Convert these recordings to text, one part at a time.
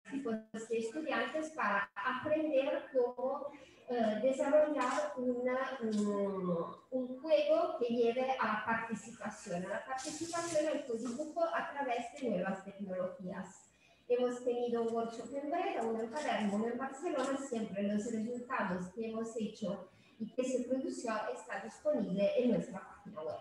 tipos de estudiantes para aprender cómo desarrollar un juego que lleve a la participación al codibujo a través de nuevas tecnologías. Hemos tenido un workshop en Breda, uno en Palermo, uno en Barcelona. Siempre los resultados que hemos hecho y que se produció está disponible en nuestra página web.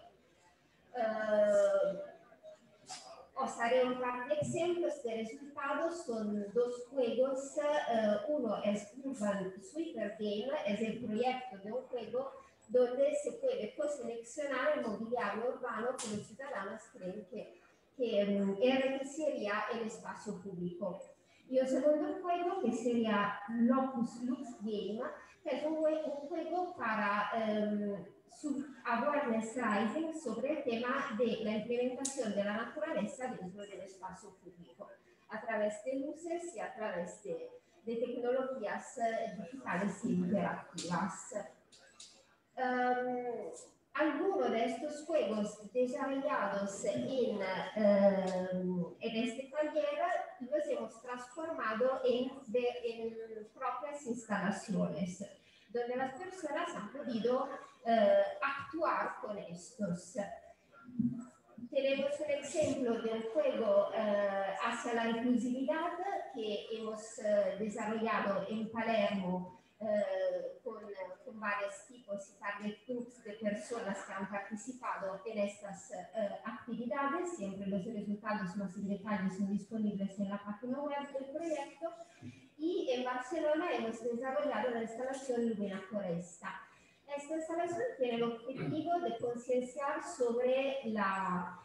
Os haré un par de ejemplos de resultados. Son dos juegos. Uno es Urban Sweeper Game, es el proyecto de un juego donde se puede seleccionar el mobiliario urbano que los ciudadanos creen que enriquecería el espacio público. Y el segundo juego, que sería Locus Lux Game, que es un juego para awareness raising sobre el tema de la implementación de la naturaleza dentro del espacio público, a través de luces y a través de tecnologías digitales y interactivas. Algunos de estos juegos desarrollados en este taller los hemos transformado en propias instalaciones, donde las personas han podido actuar con estos. Tenemos un ejemplo de un juego hacia la inclusividad que hemos desarrollado en Palermo con varios tipos y target groups de personas que han participado en estas actividades. Siempre los resultados más en detalle son disponibles en la página web del proyecto. Y en Barcelona hemos desarrollado la instalación Lumina Foresta. Esta instalación tiene el objetivo de concienciar sobre la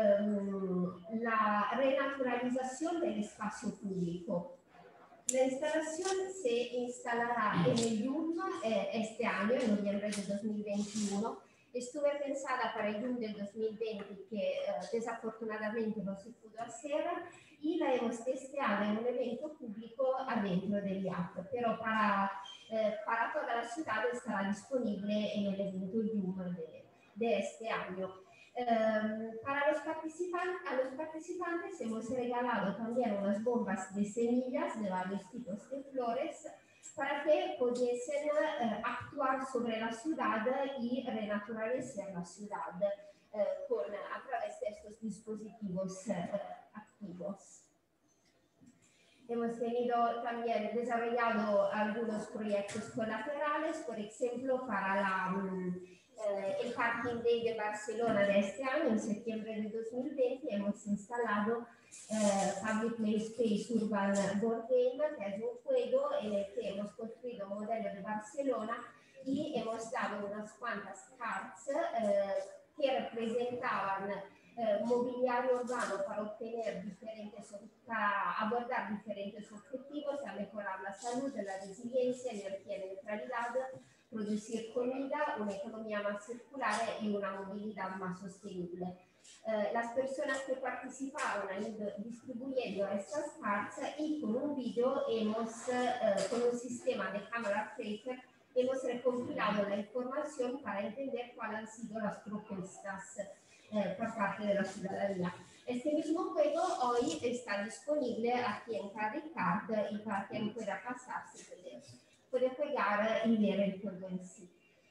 renaturalización del espacio público. La instalación se instalará en el IUM este año, en noviembre de 2021. Estuvo pensada para el IUM del 2020, que desafortunadamente no se pudo hacer, y la hemos testeada en un evento público adentro del IAP, pero para toda la ciudad estará disponible en el evento IUM de este año. A los participantes hemos regalado también unas bombas de semillas de varios tipos de flores para que pudiesen actuar sobre la ciudad y renaturalizar la ciudad a través de estos dispositivos activos. Hemos también desarrollado algunos proyectos colaterales, por ejemplo, para el Parking Day de Barcelona de este año. En septiembre de 2020 hemos instalado Public Play Space Urban Board Game, que es un juego en el que hemos construido un modelo de Barcelona y hemos dado unas cuantas cards que representaban mobiliario urbano para abordar diferentes objetivos, a mejorar la salud, la resiliencia, energía y neutralidad, producir comida, una economía más circular y una movilidad más sostenible. Las personas que participaron han ido distribuyendo estas cards y con un video con un sistema de camera tracker, hemos recompilado la información para entender cuáles han sido las propuestas por parte de la ciudadanía. Este mismo juego hoy está disponible aquí en Caricard y para quien pueda pasarse puede jugar y ver el juego en sí.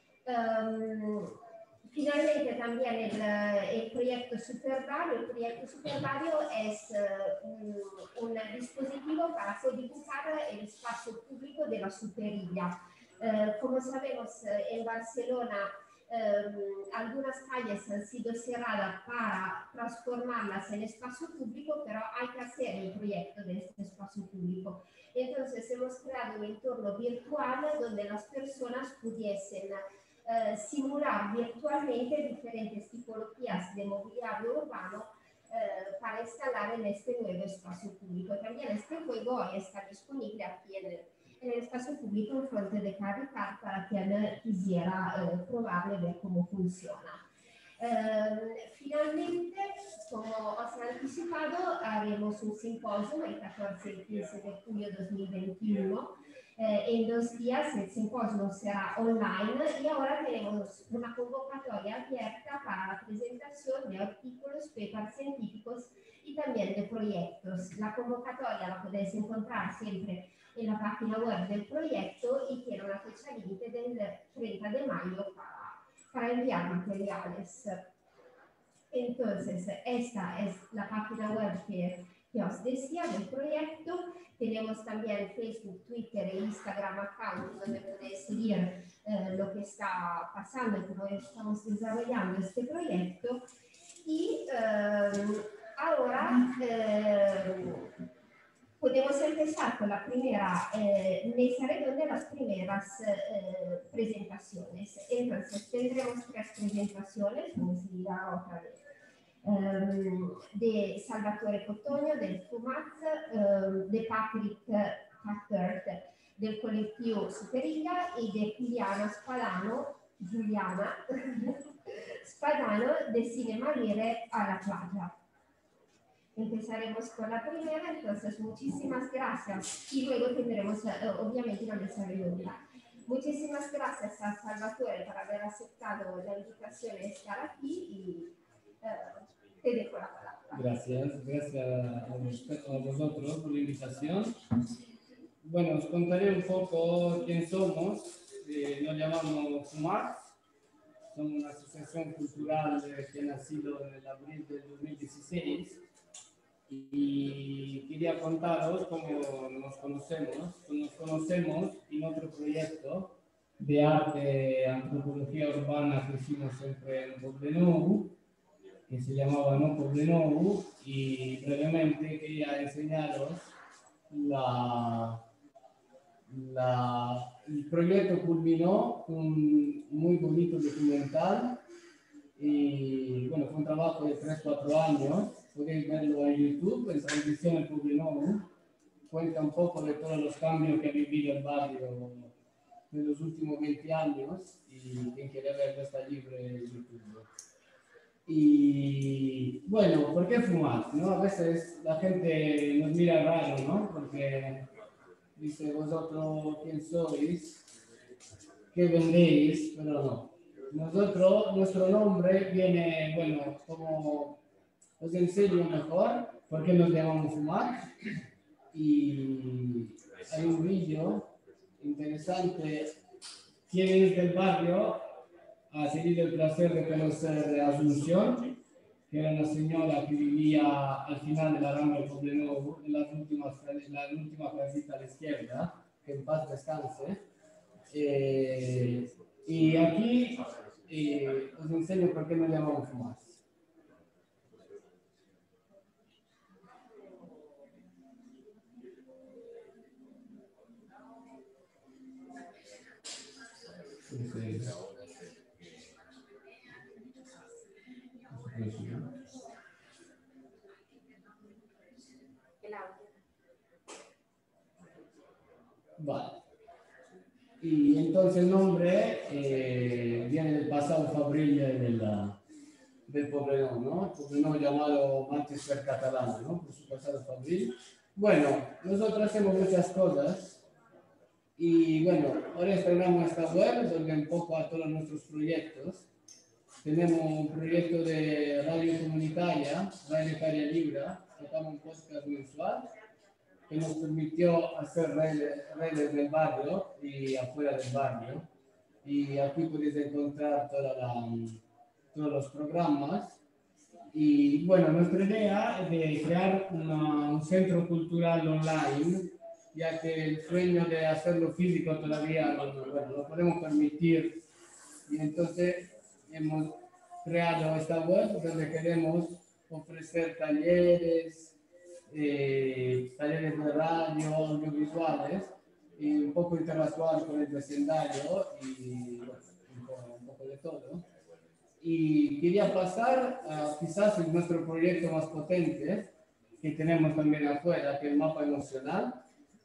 Finalmente también el proyecto Supervario. El proyecto Supervario es un dispositivo para codificar el espacio público de la superilla. Como sabemos, en Barcelona algunas calles han sido cerradas para transformarlas en espacio público, pero hay que hacer el proyecto de este espacio público. Entonces hemos creado un entorno virtual donde las personas pudiesen simular virtualmente diferentes tipologías de mobiliario urbano para instalar en este nuevo espacio público. También este juego hoy está disponible aquí en el espacio público en frente de Caricard para quien quisiera probarlo y ver cómo funciona. Finalmente, como os he anticipado, haremos un simposio el 14 y 15 de julio de 2021. En 2 días el simposio será online y ahora tenemos una convocatoria abierta para la presentación de artículos, papers científicos y también de proyectos. La convocatoria la podéis encontrar siempre en la página web del proyecto y tiene una fecha límite del 30 de mayo para enviar materiales. Entonces, esta es la página web que os decía del proyecto. Tenemos también Facebook, Twitter e Instagram account donde podéis seguir lo que está pasando y cómo estamos desarrollando este proyecto. Y ahora podemos empezar con la primera mesa redonda, las primeras presentaciones. Entonces, tendremos 3 presentaciones, como se dirá otra vez. De Salvatore Cotogno del FUMAT, de Patrick Cuthbert del colectivo Superiga y de Giuliana Spadano de Cinema Lire a la Playa. Empezaremos con la primera, entonces muchísimas gracias y luego tendremos obviamente una mesa redonda. Muchísimas gracias a Salvatore por haber aceptado la invitación de estar aquí y te dejo la palabra. Gracias a vosotros por la invitación. Bueno, os contaré un poco quién somos. Nos llamamos FUMAT. Somos una asociación cultural que ha nacido en el abril del 2016. Y quería contaros cómo nos conocemos. Nos conocemos en otro proyecto de arte, antropología urbana que hicimos siempre en Poblenou, que se llamaba No Poblenou, y brevemente quería enseñaros el proyecto culminó con un muy bonito documental y bueno, fue un trabajo de 3-4 años. Podéis verlo en YouTube, en Transición en Poblenou. Cuenta un poco de todos los cambios que ha vivido el barrio en los últimos 20 años y quien quiere verlo está libre en YouTube. Y bueno, ¿por qué fumar? ¿No? A veces la gente nos mira raro, ¿no? Porque dice, vosotros, ¿quién sois? ¿Qué vendéis? Pero no. Nosotros, nuestro nombre viene, bueno, como os enseño mejor, por qué nos llamamos fumar. Y hay un vídeo interesante. ¿Quién es del barrio? Ha tenido el placer de conocer a Asunción, que era una señora que vivía al final de la Rambla de Poblenou, en la última casita a la izquierda, que en paz descanse. Y aquí os enseño por qué nos llamamos FUMAT. Vale. Y entonces el nombre viene del pasado fabril del Poblenou, ¿no? El Poblenou llamado Manchester catalán, ¿no? Por su pasado fabril. Bueno, nosotros hacemos muchas cosas y bueno, ahora estrenamos esta web donde un poco a todos nuestros proyectos. Tenemos un proyecto de radio comunitaria, Radio Caria Libra, tocamos un podcast mensual que nos permitió hacer redes del barrio y afuera del barrio. Y aquí podéis encontrar todos los programas. Y bueno, nuestra idea es de crear un centro cultural online, ya que el sueño de hacerlo físico todavía no podemos permitir. Y entonces hemos creado esta web donde queremos ofrecer talleres de radio, audiovisuales, y un poco interactuar con el vecindario y bueno, un poco de todo. Y quería pasar a quizás nuestro proyecto más potente que tenemos también afuera, que es el mapa emocional.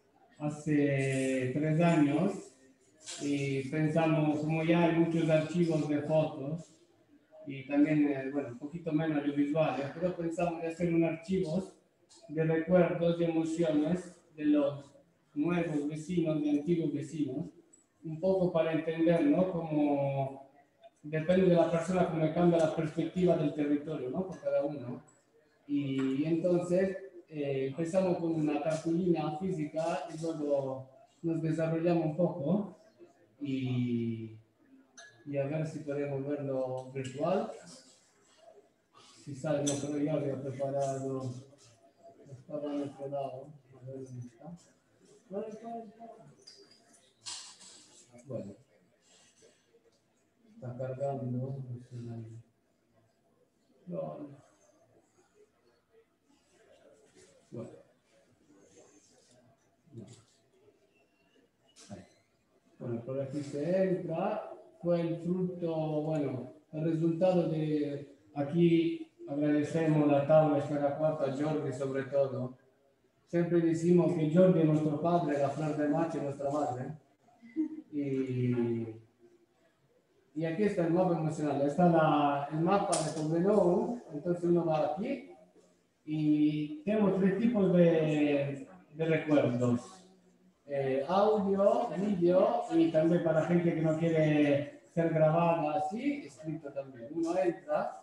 Hace 3 años y pensamos, como ya hay muchos archivos de fotos y también, bueno, un poquito menos audiovisuales, pero pensamos en hacer un archivo de recuerdos y emociones de los nuevos vecinos y antiguos vecinos, un poco para entender, ¿no? Cómo depende de la persona cómo cambia la perspectiva del territorio, ¿no? Por cada uno. Y entonces empezamos con una cartulina física y luego nos desarrollamos un poco y a ver si podemos verlo virtual. Si sale, no, pero ya había preparado, estaba en otro lado, a ver dónde está. Bueno, está cargando. No. Bueno, no. Ahí. Bueno, por aquí se entra, fue el fruto, bueno, el resultado de, aquí agradecemos la tabla Esfera 4 a Jordi sobre todo. Siempre decimos que Jordi es nuestro padre, la flor de macho es nuestra madre. Y aquí está el mapa emocional, está el mapa de Poblenou, entonces uno va aquí y tenemos tres tipos de recuerdos. Audio, vídeo y también para gente que no quiere ser grabada así, escrito también. Uno entra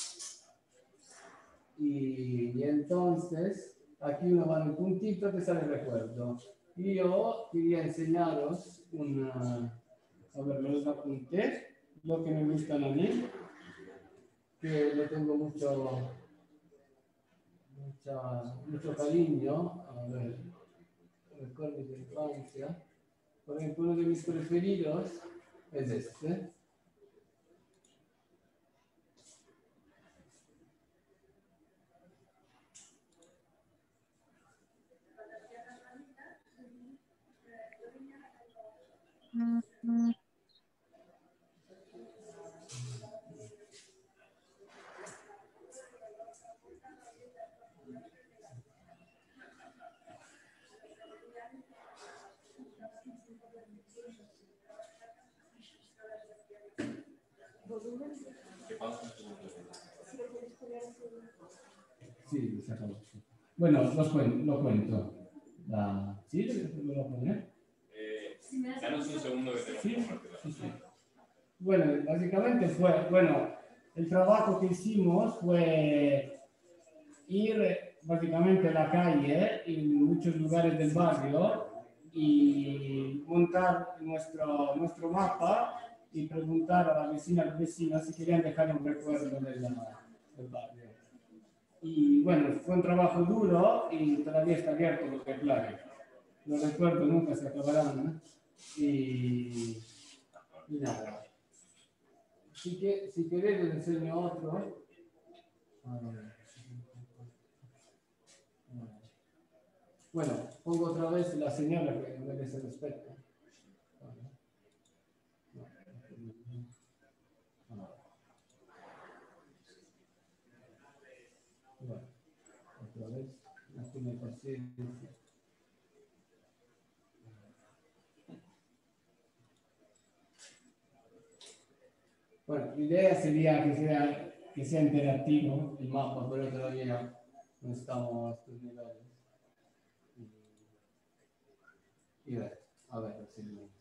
y entonces aquí uno va en el puntito que sale el recuerdo. Y yo quería enseñaros a ver, me los apunté, lo que me gustan a mí, que le tengo mucho cariño, a ver, recuerdos de infancia. Por ejemplo, uno de mis preferidos es este. Sí, se acabó. Bueno, lo cuento. ¿Sí? ¿Lo voy a poner? Danos un segundo que tenemos que compartirlo. Sí. Bueno, básicamente fue, el trabajo que hicimos fue ir básicamente a la calle en muchos lugares del barrio y montar nuestro mapa y preguntar a la vecina, a los vecinos si querían dejar un recuerdo del barrio. Y bueno, fue un trabajo duro y todavía está abierto porque claro, los recuerdos nunca se acabarán, ¿no? Y nada. Si queréis les enseño otro. Bueno, pongo otra vez la señora que merece respeto. Bueno, otra vez, aquí me paciencia. Bueno, la idea sería que sea interactivo el mapa, pero todavía no estamos a estos niveles. Y a ver si no.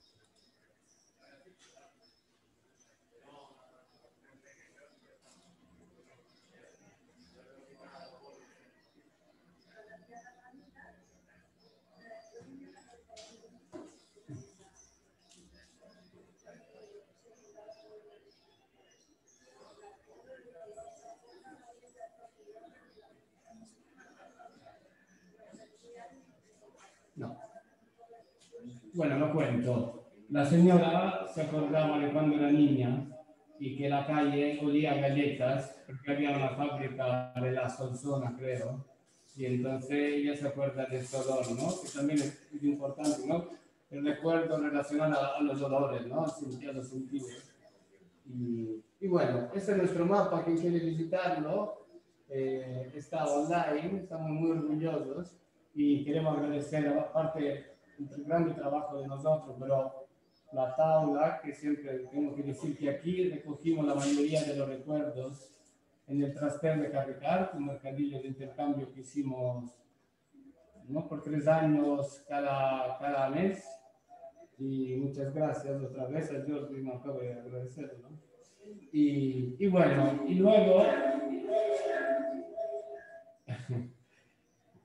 No. Bueno, lo cuento. La señora se acordaba de cuando era niña y que la calle olía a galletas porque había una fábrica de la Solsona, creo. Y entonces ella se acuerda de este olor, ¿no? Que también es importante, ¿no? El recuerdo relacionado a los olores, ¿no? A los sentidos. Y bueno, este es nuestro mapa. Quien quiere visitarlo está online, estamos muy orgullosos y queremos agradecer, aparte del grande trabajo de nosotros, pero la tabla, que siempre tengo que decir que aquí recogimos la mayoría de los recuerdos en el Traster de Carrecar, un mercadillo de intercambio que hicimos, ¿no?, por 3 años cada mes. Y muchas gracias otra vez a Jordi, me acabo de agradecerlo, ¿no? Y bueno, y luego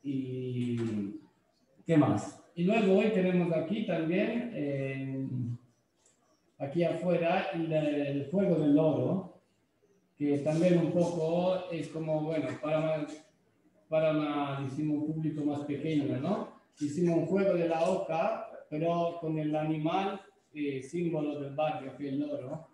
y ¿qué más? Y luego hoy tenemos aquí también, aquí afuera, el juego del loro, que también un poco es como, bueno, hicimos un público más pequeño, ¿no? Hicimos un juego de la oca, pero con el animal símbolo del barrio, que es el loro.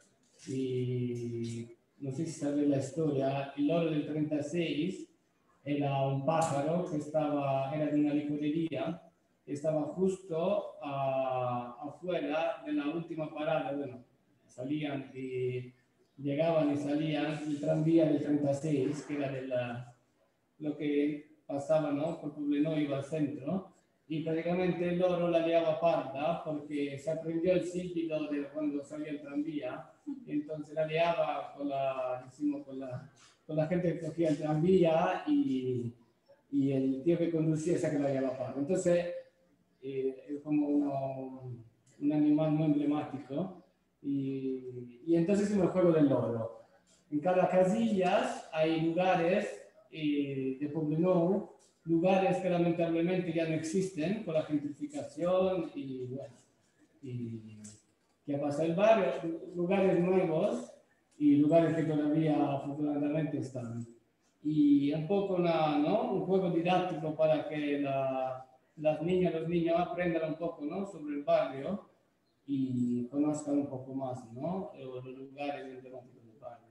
Y no sé si sabes la historia, el loro del 36 era un pájaro que era de una licorería, estaba justo afuera de la última parada, bueno, salían y llegaban y salían el tranvía del 36, que era lo que pasaba, ¿no? Por Poblenou iba al centro, y prácticamente el loro la liaba parda porque se aprendió el silbido de cuando salía el tranvía, y entonces la liaba con la gente que cogía el tranvía y el tío que conducía esa que la liaba parda. Entonces, es como un animal muy emblemático, y entonces hicimos el juego del loro. En cada casilla hay lugares de Poblenou, lugares que lamentablemente ya no existen por la gentrificación y bueno, y que ha pasado el barrio, lugares nuevos y lugares que todavía afortunadamente están. Y un poco ¿no? Un juego didáctico para que las niñas y los niños aprendan un poco, ¿no? Sobre el barrio y conozcan un poco más, ¿no? Los lugares emblemáticos del barrio.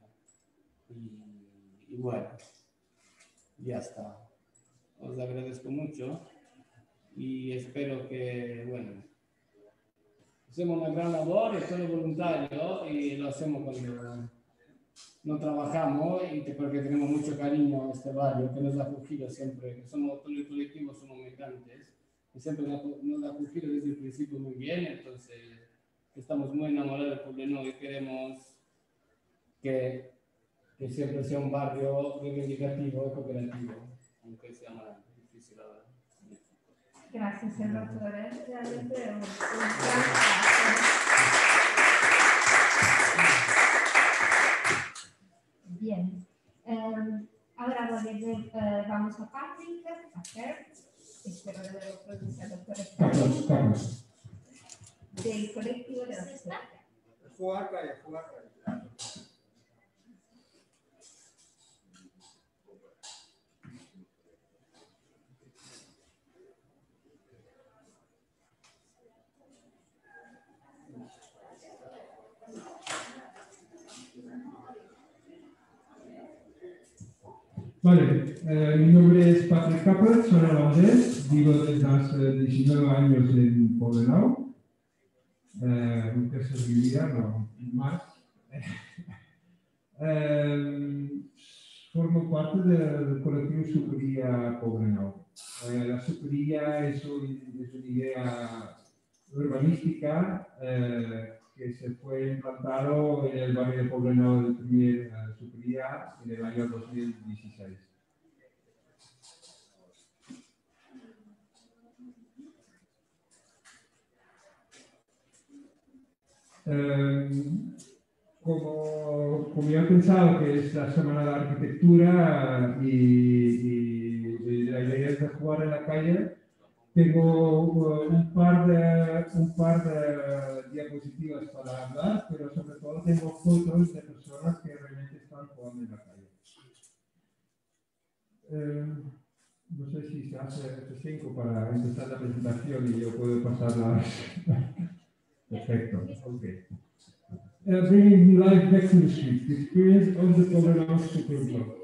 Y bueno, ya está. Os agradezco mucho y espero que, bueno, hacemos una gran labor, es todo voluntario y lo hacemos cuando no trabajamos porque tenemos mucho cariño a este barrio que nos ha acogido siempre, que somos todo el colectivo, somos migrantes y siempre nos ha acogido desde el principio muy bien, entonces estamos muy enamorados de Poblenou y queremos que siempre sea un barrio reivindicativo y cooperativo, aunque sea más difícil ahora. Gracias, Salvatore. Realmente un gran Bien. Ahora vamos a Patrick, espero de nuevo pronunciado correctamente, del colectivo de la sociedad. Vale, mi nombre es Patrick Capper, soy holandés, vivo desde hace 19 años en Poblenou, un tercio de mi vida, no más. Formo parte del colectivo Superia Poblenou. La Superia es una idea urbanística que se fue implantado en el barrio de Poblenou del primer Superia en el año 2016. Como ya he pensado que es la semana de arquitectura y la idea es de jugar en la calle, tengo un par de diapositivas para hablar, pero sobre todo tengo fotos de personas que realmente están jugando en la calle. No sé si se hace F5 para empezar la presentación y yo puedo pasarla. Perfecto, ok. Bringing life back to the streets, the experience of the Poblenou Superblock.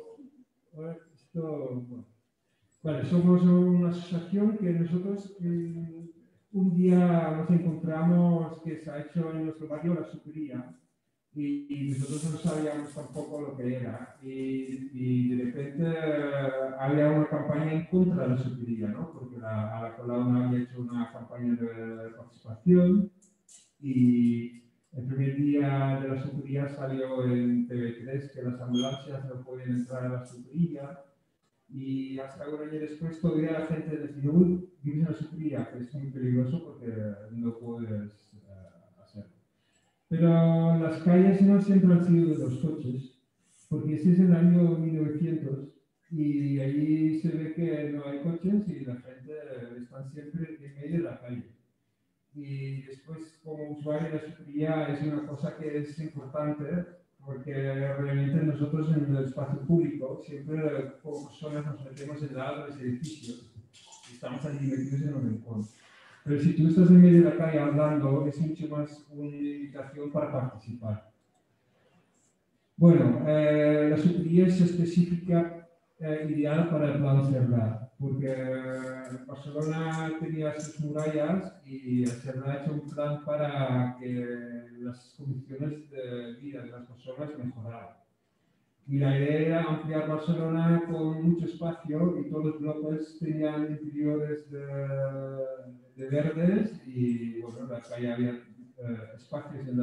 Vale, somos una asociación que nosotros un día nos encontramos que se ha hecho en nuestro barrio la Superia y nosotros no sabíamos tampoco lo que era y de repente había una campaña en contra de la Superia, ¿no? Porque la Colau había hecho una campaña de participación y el primer día de la Superia salió en TV3 que las ambulancias no podían entrar a la Superia y hasta un año después todavía la gente decidió vivir en la Superia, que es muy peligroso porque no puedes hacerlo. Pero las calles no siempre han sido de los coches, porque este es el año 1900 y allí se ve que no hay coches y la gente está siempre en medio de la calle. Y después, como usuario, la seguridad es una cosa que es importante porque realmente nosotros en el espacio público siempre como personas nos metemos en lado de los edificios y estamos allí metidos en un rincón. Pero si tú estás en medio de la calle hablando, es mucho más una invitación para participar. Bueno, la seguridad es específica, ideal para el plan Cerdà, porque Barcelona tenía sus murallas y Cerdà ha hecho un plan para que las condiciones de vida de las personas mejoraran. Y la idea era ampliar Barcelona con mucho espacio y todos los bloques tenían interiores de verdes y bueno, la calle había espacios en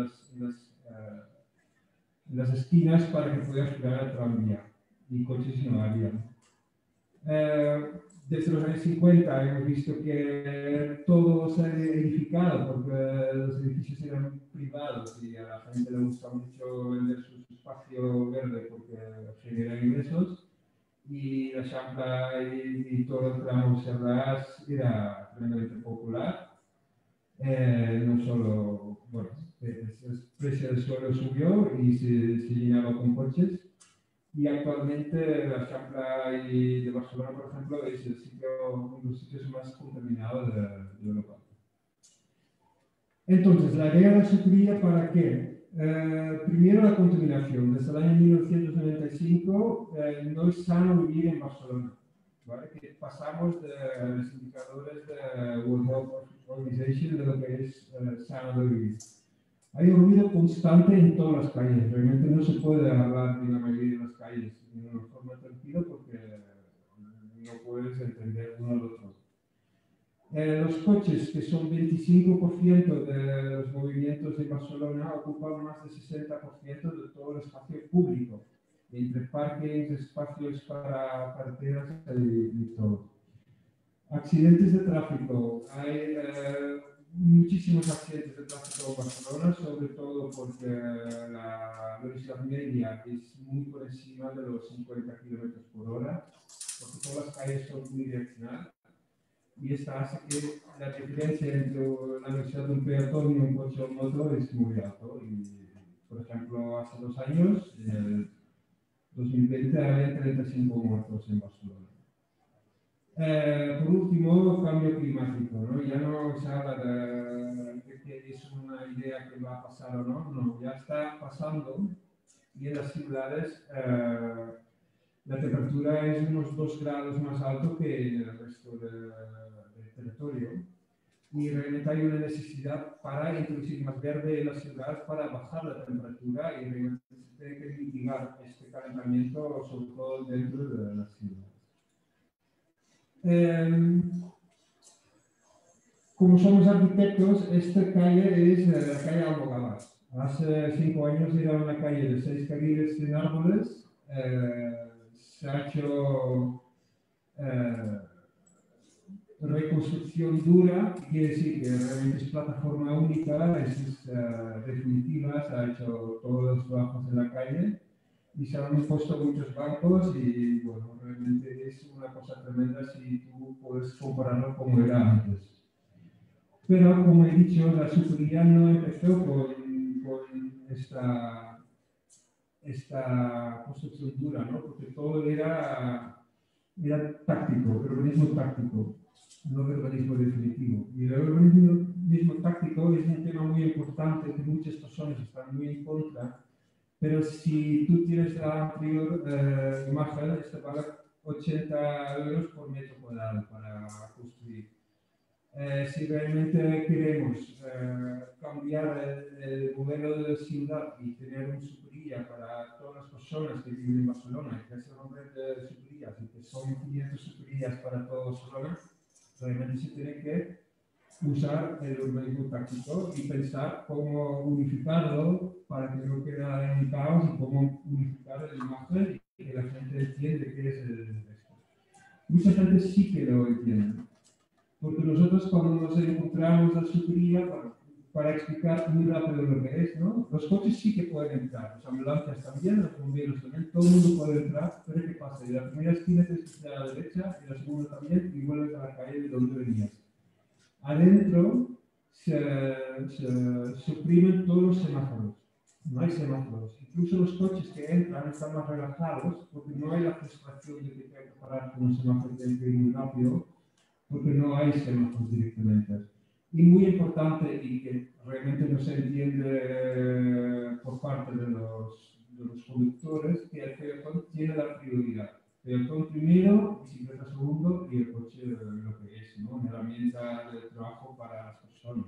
las esquinas para que pudieras girar el tranvía y coches no había. Desde los años 50 hemos visto que todo se ha edificado porque los edificios eran privados y a la gente le gusta mucho vender su espacio verde porque genera ingresos y la Champla y todo el tramo Cerdà era tremendamente popular. No solo, bueno, el precio del suelo subió y se llenaba con coches. Y actualmente la Champla de Barcelona, por ejemplo, es el sitio, uno de los sitios más contaminados de Europa. Entonces, la idea de la seguridad, ¿para qué? Primero, la contaminación. Desde el año 1995 no es sano vivir en Barcelona. ¿Vale? Que pasamos de los indicadores de World Health Organization de lo que es sano de vivir. Hay un ruido constante en todas las calles. Realmente no se puede hablar en la mayoría de las calles de una forma tranquila porque no puedes entender uno al otro. Los coches, que son 25% de los movimientos de Barcelona, ocupan más del 60% de todo el espacio público, entre parques, espacios para carreteras y todo. Accidentes de tráfico. Hay muchísimos accidentes de tráfico en Barcelona, sobre todo porque la velocidad media es muy por encima de los 50 km por hora, porque todas las calles son unidireccionales. Y esto hace que la diferencia entre la velocidad de un peatón y un coche o moto es muy alto. Y, por ejemplo, hace 2 años, en 2020, había 35 muertos en Barcelona. Por último, cambio climático, ¿no? Ya no se habla de que es una idea que va a pasar o no, no, ya está pasando y en las ciudades la temperatura es unos 2 grados más alto que en el resto del territorio y realmente hay una necesidad para introducir más verde en las ciudades para bajar la temperatura y realmente se tiene que mitigar este calentamiento, sobre todo dentro de las ciudades. Como somos arquitectos, esta calle es la calle Almogavas. Hace 5 años era una calle de 6 carriles sin árboles. Se ha hecho reconstrucción dura, quiere decir que realmente es plataforma única, es definitiva, se ha hecho todos los trabajos en la calle y se han puesto muchos bancos y bueno, realmente es una cosa tremenda si tú puedes compararlo como era antes. Pero como he dicho, la seguridad no empezó con esta construcción dura, ¿no? Porque todo era táctico, urbanismo táctico, no urbanismo definitivo. Y el urbanismo táctico es un tema muy importante que muchas personas están muy en contra. Pero si tú tienes la anterior imagen, este vale 80 euros por metro cuadrado para construir. Si realmente queremos cambiar el modelo de ciudad y tener una supería para todas las personas que viven en Barcelona, que es el nombre de superías y que son 500 superías para todo Barcelona, realmente se tiene que usar el urbanismo táctico y pensar cómo unificarlo para que no quede en un caos y cómo unificar la imagen y que la gente entiende qué es esto. Mucha gente sí que lo entiende, porque nosotros cuando nos encontramos la supería, para explicar muy rápido lo que es, ¿no? Los coches sí que pueden entrar, los ambulancias también, los bomberos también, todo el mundo puede entrar, pero ¿qué pasa? Y la primera esquina tienes que ir a la derecha, y la segunda también, y vuelves a la calle de donde venías. Adentro se suprimen todos los semáforos, no hay semáforos. Incluso los coches que entran están más relajados porque no hay la frustración de que tengan que parar con un semáforo que ir muy rápido, porque no hay semáforos directamente. Y muy importante, y que realmente no se entiende por parte de los conductores, que el peatón tiene la prioridad. Peatón primero, bicicleta segundo y el coche lo que es, ¿no? Una herramienta de trabajo para las personas.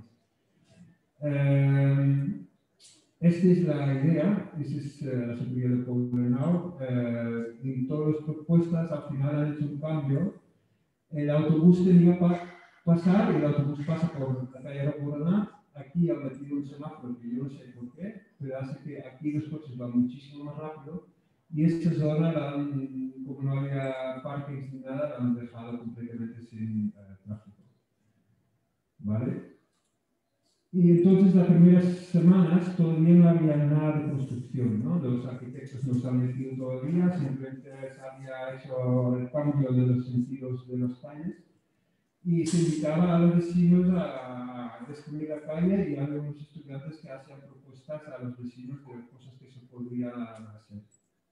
Esta es la idea, esta es la seguridad de Poblenou. En todas las propuestas al final han hecho un cambio. El autobús tenía que pasar, el autobús pasa por la calle Rapurana. Aquí han metido un semáforo que yo no sé por qué, pero hace que aquí los coches van muchísimo más rápido y esta zona, como no había parkings ni nada, la han dejado completamente sin tráfico. ¿Vale? Y entonces las primeras semanas todavía no había nada de construcción, ¿no? Los arquitectos no se han metido todavía, simplemente se había hecho el cambio de los sentidos de las calles y se invitaba a los vecinos a descubrir la calle y había unos estudiantes que hacían propuestas a los vecinos de cosas que se podrían hacer.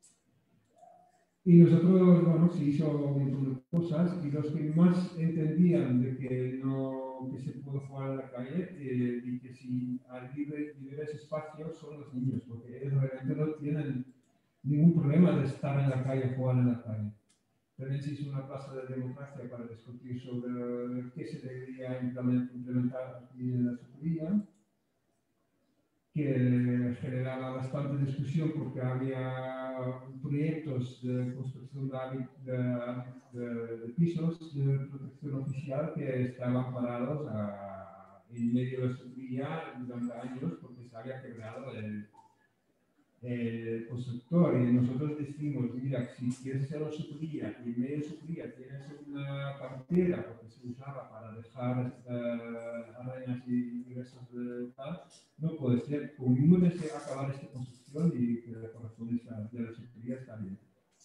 Y nosotros, bueno, se hizo un montón de cosas y los que más entendían de que se puede jugar en la calle y que si al libre ese espacio son los niños, porque ellos realmente no tienen ningún problema de estar en la calle, jugar en la calle. También se hizo una plaza de democracia para discutir sobre qué se debería implementar aquí en la Sucuría, que generaba bastante discusión porque había proyectos de construcción de pisos de protección oficial que estaban parados en medio de la Sucuría durante años porque se había quebrado el constructor. Y nosotros decimos, mira, si quieres hacer una Sucuría y en medio de Sucuría tienes una carretera porque se usaba para dejar arañas y restos de tal, no puede ser. Como mínimo desea acabar esta construcción y que la corazón de la Sucuría está bien.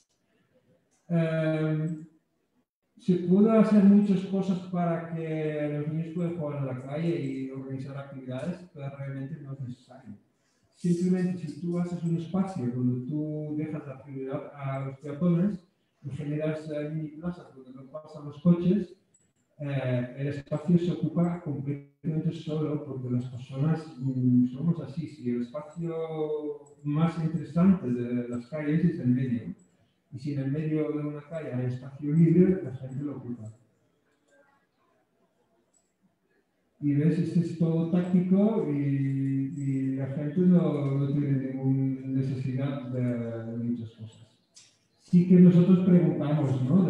Se puede hacer muchas cosas para que los niños puedan jugar en la calle y organizar actividades, pero realmente no es necesario. Simplemente si tú haces un espacio donde tú dejas la prioridad a los peatones y generas mini plazas donde no pasan los coches, el espacio se ocupa completamente solo porque las personas somos así. Si el espacio más interesante de las calles es el medio, y si en el medio de una calle hay espacio libre, la gente lo ocupa. Y ves, esto es todo táctico y la gente no tiene ninguna necesidad de muchas cosas. Sí que nosotros preguntamos, ¿no?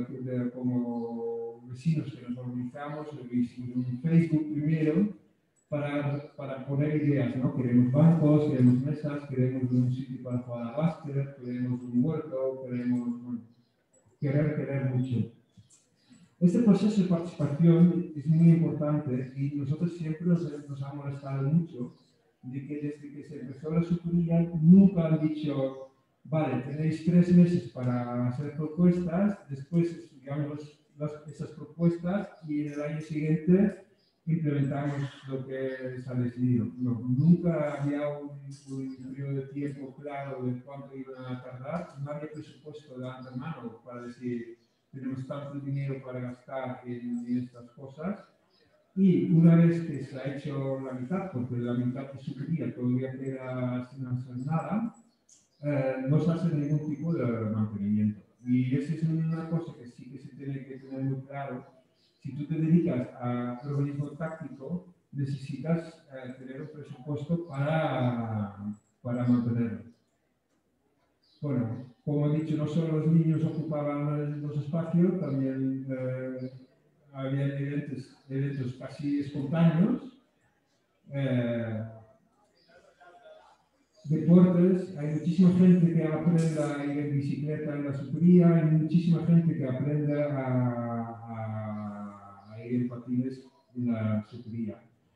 Como vecinos que nos organizamos, hicimos un Facebook primero para poner ideas, ¿no? Queremos bancos, queremos mesas, queremos un sitio para jugar a básquet, queremos un huerto, queremos, bueno, querer mucho. Este proceso de participación es muy importante y nosotros siempre nos ha molestado mucho de que desde que se empezó la Sucuría nunca han dicho, vale, tenéis 3 meses para hacer propuestas, después estudiamos esas propuestas y en el año siguiente implementamos lo que se ha decidido. No, nunca había un periodo de tiempo claro de cuánto iban a tardar, no había presupuesto de antemano para decir tenemos tanto dinero para gastar en estas cosas. Y una vez que se ha hecho la mitad, porque la mitad de Sucuría todavía queda sin hacer nada, no se hace ningún tipo de mantenimiento. Y esa es una cosa que sí que se tiene que tener muy claro. Si tú te dedicas a urbanismo táctico, necesitas tener un presupuesto para mantenerlo. Bueno, como he dicho, no solo los niños ocupaban los espacios, también había eventos casi espontáneos. Deportes, hay muchísima gente que aprende a ir en bicicleta en la Sucuría, hay muchísima gente que aprende a ir en patines en la Sucuría.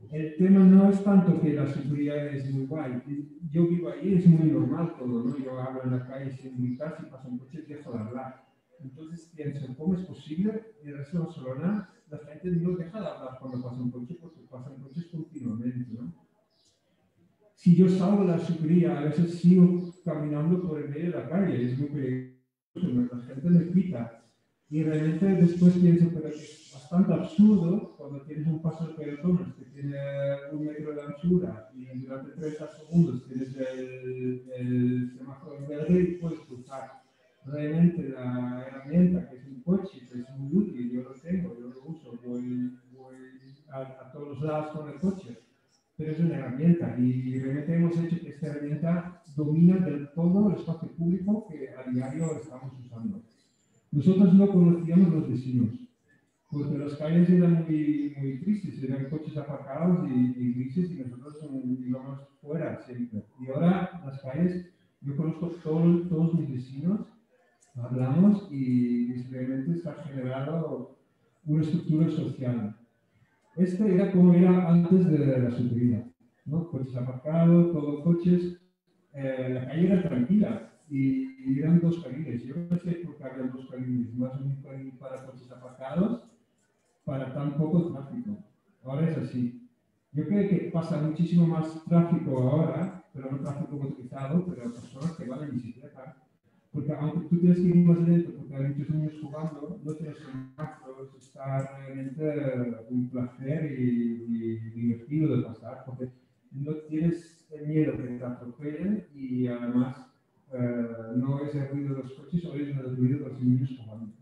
el tema no es tanto que la seguridad es muy guay. Yo vivo ahí, es muy normal todo, ¿no? Yo hablo en la calle sin gritar, si pasa un coche, dejo de hablar. Entonces pienso, ¿cómo es posible? En el resto de Barcelona la gente no deja de hablar cuando pasa un coche porque pasan coches continuamente, ¿no? Si yo salgo de la seguridad, a veces sigo caminando por el medio de la calle, es muy peligroso, la gente me quita. Y realmente después pienso, pero es bastante absurdo cuando tienes un paso de peatones que tiene 1 metro de anchura y durante 30 segundos tienes el semáforo en verde y puedes cruzar. Realmente la herramienta que es un coche, que es muy útil, yo lo tengo, yo lo uso, voy a todos los lados con el coche, pero es una herramienta y realmente hemos hecho que esta herramienta domina del todo el espacio público que a diario estamos usando. Nosotros no conocíamos los vecinos, porque las calles eran muy tristes, eran coches aparcados y grises y nosotros íbamos fuera siempre. Y ahora las calles, yo conozco todos mis vecinos, hablamos y realmente está generado una estructura social. Este era como era antes de la subida, ¿no? Coches aparcados, todos coches, la calle era tranquila. Y eran 2 carriles. Yo no sé por qué había 2 carriles, más un carril para coches aparcados, para tan poco tráfico. Ahora es así. Yo creo que pasa muchísimo más tráfico ahora, pero no tráfico motorizado, pero personas que van en bicicleta. Porque aunque tú tienes que ir más lento porque hay muchos niños jugando, no tienes semáforos, está realmente un placer y divertido de pasar, porque no tienes el miedo que te atropellen y además no es el ruido de los coches, o es el ruido de los niños jugando.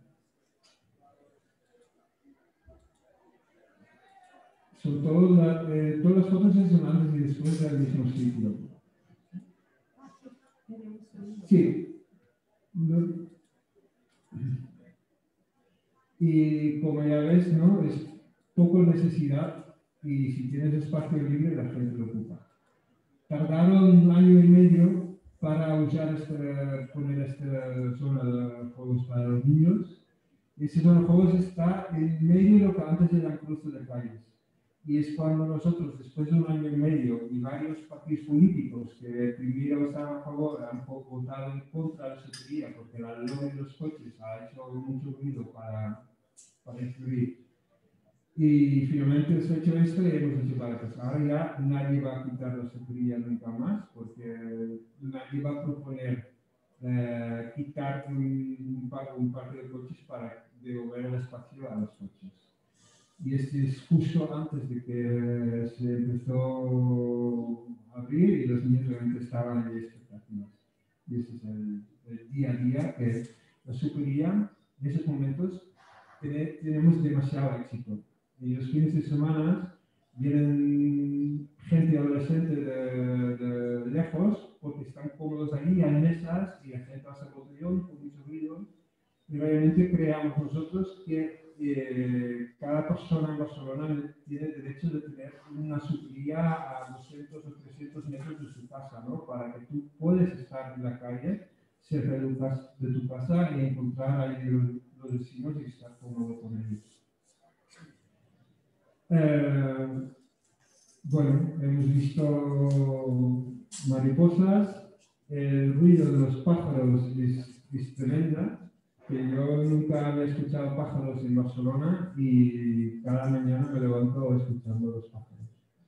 Son todas las fotos son antes y después del mismo sitio. Sí. Y como ya ves, ¿no? Es poco necesidad y si tienes espacio libre la gente lo ocupa. Tardaron 1 año y medio para poner esta zona de juegos para los niños. Esta zona de juegos está en medio de lo que antes eran cruces de calles. Y es cuando nosotros, después de 1 año y medio y varios partidos políticos que primero estaban a favor, han votado en contra de la seguridad porque la ley de los coches ha hecho mucho ruido para influir. Y finalmente se ha hecho esto y hemos dicho, vale, pues ahora ya nadie va a quitar la seguridad nunca más porque nadie va a proponer quitar un par de coches para devolver el espacio a los coches. Y este es justo antes de que se empezó a abrir y los niños realmente estaban en expectativas. Y ese es el día a día que la seguridad en esos momentos tenemos demasiado éxito. Y los fines de semana vienen gente adolescente de lejos porque están cómodos ahí, hay mesas y la gente hace botellón con mucho ruido. Y realmente creamos nosotros que cada persona en Barcelona tiene derecho de tener una subida a 200 o 300 metros de su casa, ¿no? Para que tú puedas estar en la calle, cerca de tu casa y encontrar ahí los vecinos y estar cómodo con ellos. Bueno, hemos visto mariposas, el ruido de los pájaros es tremenda. Que yo nunca había escuchado pájaros en Barcelona y cada mañana me levanto escuchando los pájaros.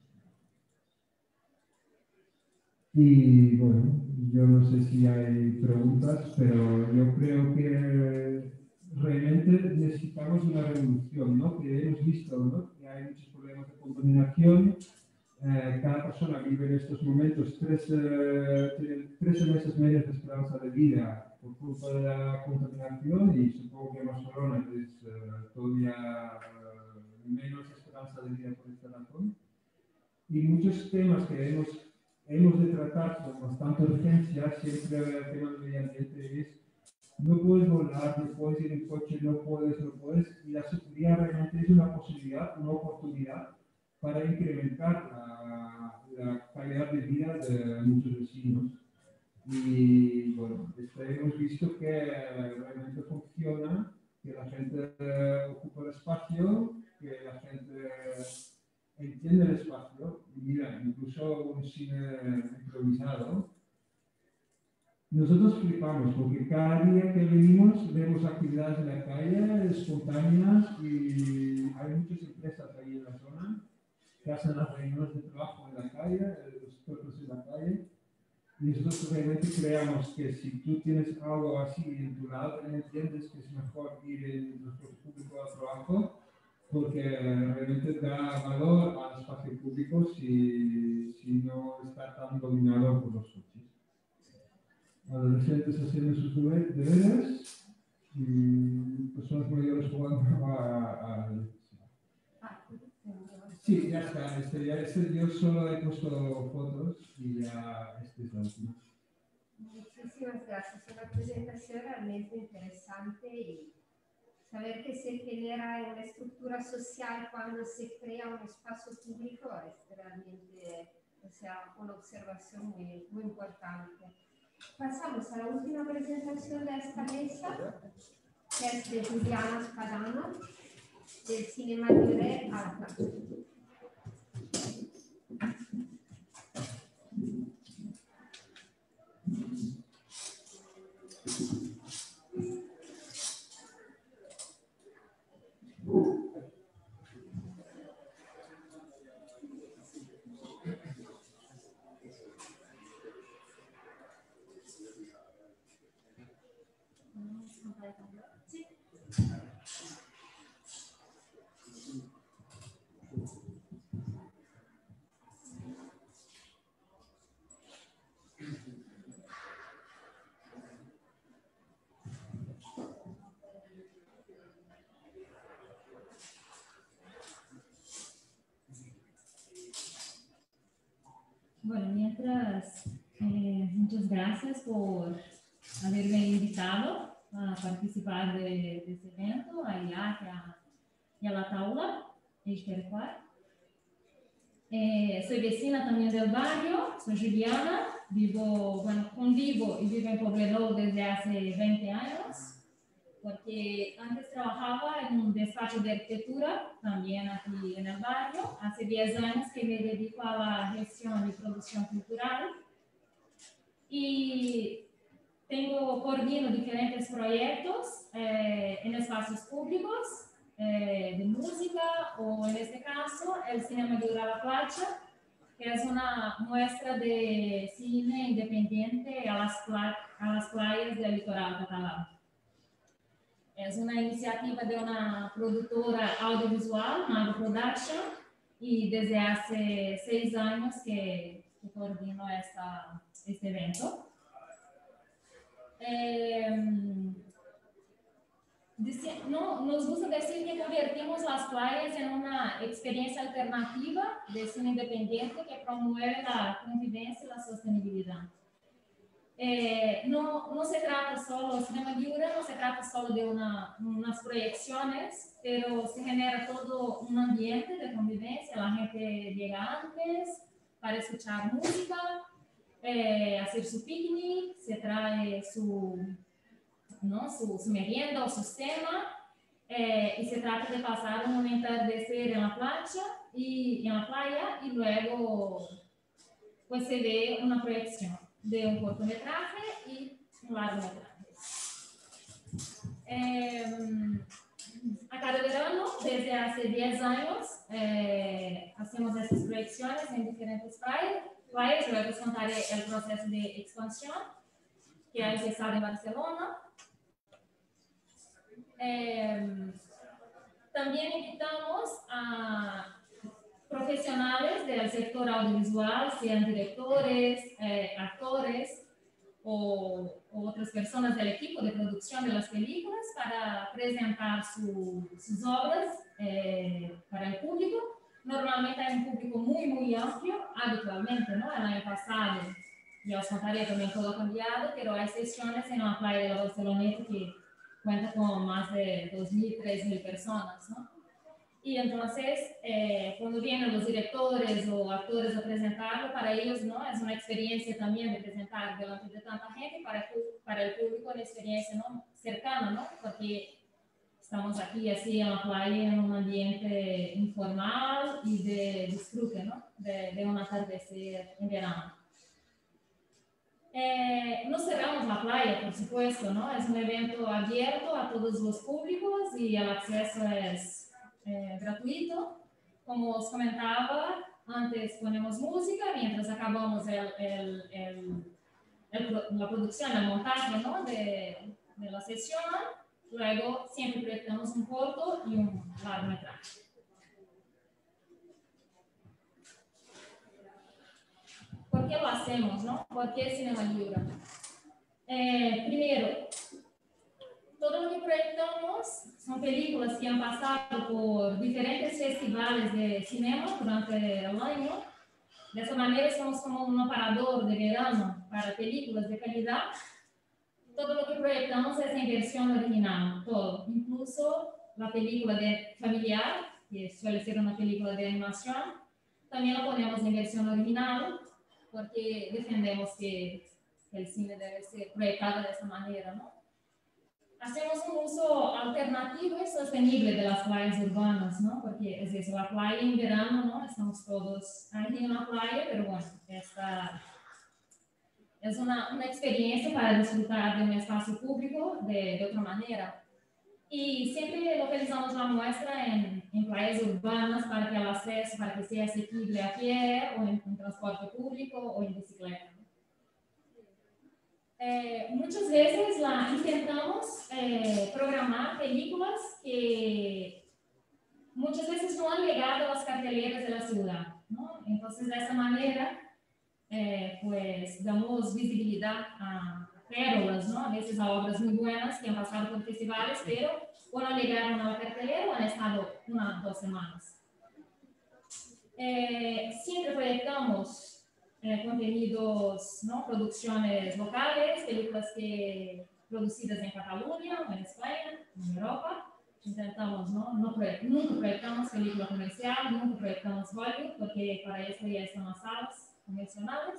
Y bueno, yo no sé si hay preguntas, pero yo creo que realmente necesitamos una revolución, ¿no? Que hemos visto, ¿no? Que hay muchos problemas de contaminación. Cada persona vive en estos momentos 13 meses menos de esperanza de vida por culpa de la contaminación y supongo que en Barcelona es todavía menos esperanza de vida por esta razón. Y muchos temas que hemos de tratar con bastante urgencia, siempre el tema del medio ambiente es no puedes volar, no puedes ir en coche, no puedes, y la seguridad realmente es una posibilidad, una oportunidad para incrementar la calidad de vida de muchos vecinos. Y bueno, hemos visto que realmente funciona, que la gente ocupa el espacio, que la gente entiende el espacio, y mira, incluso un cine improvisado. Nosotros flipamos porque cada día que venimos vemos actividades en la calle espontáneas y hay muchas empresas ahí en la zona que hacen las reuniones de trabajo en la calle, los pueblos en la calle. Y nosotros realmente creamos que si tú tienes algo así en tu lado, también entiendes que es mejor ir en el transporte público al trabajo porque realmente da valor al espacio público si no está tan dominado por los coches. Adolescentes haciendo sus deberes y personas mayores jugando a sí, ya está. Yo solo he puesto fotos y ya este es la última. Muchísimas gracias. Una presentación realmente interesante y saber que se genera una estructura social cuando se crea un espacio público es realmente, o sea, una observación muy, muy importante. Pasamos a la última presentación de esta mesa, que es de Juliana Spadano, del Cinema Libre a la Plaza. Sí. Bueno, mientras, muchas gracias por haberme invitado a participar de este evento, a IAC y a la Taula de Ixterecuar. Soy vecina también del barrio, soy Juliana, convivo y vivo en Poblenou desde hace 20 años, porque antes trabajaba en un despacho de arquitectura, también aquí en el barrio. Hace 10 años que me dedico a la gestión y producción cultural y coordino diferentes proyectos en espacios públicos de música o, en este caso, el Cinema Libre a la Plaza, que es una muestra de cine independiente a las playas del litoral catalán. Es una iniciativa de una productora audiovisual, Mago Production, y desde hace 6 años que coordino este evento. Nos gusta decir que convertimos las playas en una experiencia alternativa de cine independiente que promueve la convivencia y la sostenibilidad. No se trata solo, el Cinema Libre no se trata solo de unas proyecciones, pero se genera todo un ambiente de convivencia. La gente llega antes para escuchar música, hacer su picnic, se trae su merienda o su cena, y se trata de pasar un atardecer en la playa y luego pues se ve una proyección de un cortometraje y un largometraje. A cada verano, desde hace 10 años, hacemos estas proyecciones en diferentes playas. Luego les contaré el proceso de expansión que ha empezado en Barcelona. También invitamos a profesionales del sector audiovisual, sean directores, actores o otras personas del equipo de producción de las películas para presentar sus obras para el público. Normalmente hay un público muy, muy amplio, habitualmente, ¿no? El año pasado, ya os contaré, también todo ha cambiado, pero hay sesiones en la playa de la Barceloneta que cuenta con más de 2.000, 3.000 personas, ¿no? Y entonces, cuando vienen los directores o actores a presentarlo, para ellos, ¿no? Es una experiencia también de presentar delante de tanta gente, para el público una experiencia, ¿no? Cercana, ¿no? Porque estamos aquí así en la playa en un ambiente informal y de disfrute, ¿no? De un atardecer en verano. No cerramos la playa, por supuesto, ¿no? Es un evento abierto a todos los públicos y el acceso es gratuito. Como os comentaba, antes ponemos música mientras acabamos la producción, el montaje, ¿no? de la sesión. Luego siempre proyectamos un corto y un largometraje. ¿Por qué lo hacemos, no? ¿Por qué Cinema Libre? Primero, todo lo que proyectamos son películas que han pasado por diferentes festivales de cinema durante el año. De esa manera somos como un aparador de verano para películas de calidad. Todo lo que proyectamos es en versión original, todo, incluso la película familiar, que suele ser una película de animación, también lo ponemos en versión original, porque defendemos que el cine debe ser proyectado de esa manera, ¿no? Hacemos un uso alternativo y sostenible de las playas urbanas, ¿no? Porque es eso, la playa en verano, ¿no? Estamos todos ahí en la playa, pero bueno, esta es una experiencia para disfrutar de un espacio público de otra manera. Y siempre localizamos la muestra en playas urbanas para que el acceso, para que sea asequible a pie o en transporte público o en bicicleta. Muchas veces intentamos programar películas que muchas veces no han llegado a las carteleras de la ciudad, ¿no? Entonces, de esa manera, pues damos visibilidad a pérolas, ¿no? A veces a obras muy buenas que han pasado por festivales, pero o no llegaron a la cartelera o han estado 1 o 2 semanas. Siempre proyectamos contenidos, ¿no? Producciones locales, películas producidas en Cataluña o en España, en Europa. Intentamos, ¿no? Nunca proyectamos película comercial, nunca proyectamos Hollywood, porque para eso ya están las salas convencionales.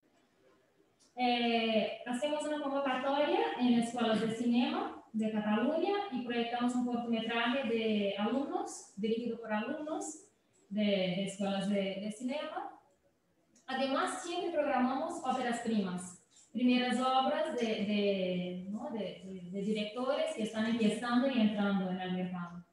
Hacemos una convocatoria en escuelas de cinema de Cataluña y proyectamos un cortometraje de alumnos, dirigido por alumnos de escuelas de cinema. Además, siempre programamos óperas primas, primeras obras de directores que están empezando y entrando en el mercado.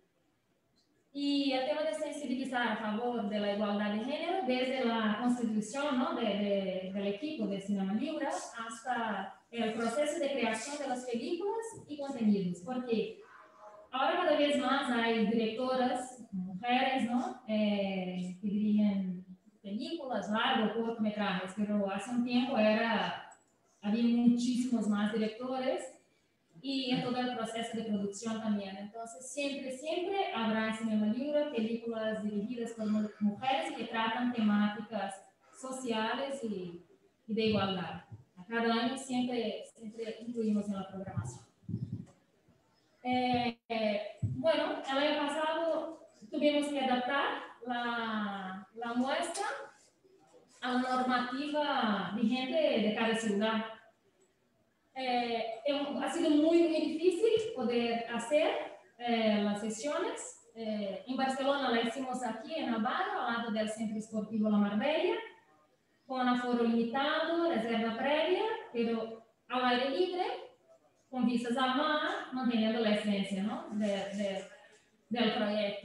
Y el tema de sensibilizar a favor de la igualdad de género, desde la constitución, ¿no? del equipo de Cinema Libre hasta el proceso de creación de las películas y contenidos, porque ahora cada vez más hay directoras, mujeres, ¿no? Que dirigen películas, largo, cortometrajes, pero hace un tiempo había muchísimos más directores y en todo el proceso de producción también. Entonces, siempre habrá en Cinema Libre películas dirigidas por mujeres que tratan temáticas sociales y de igualdad. A cada año siempre incluimos en la programación. Bueno, el año pasado tuvimos que adaptar la muestra a la normativa vigente de cada ciudad. Ha sido muy difícil poder hacer las sesiones. En Barcelona la hicimos aquí en el barrio, al lado del Centro Esportivo La Marbella, con aforo limitado, reserva previa, pero al aire libre, con vistas al mar, manteniendo la esencia, ¿no? del proyecto.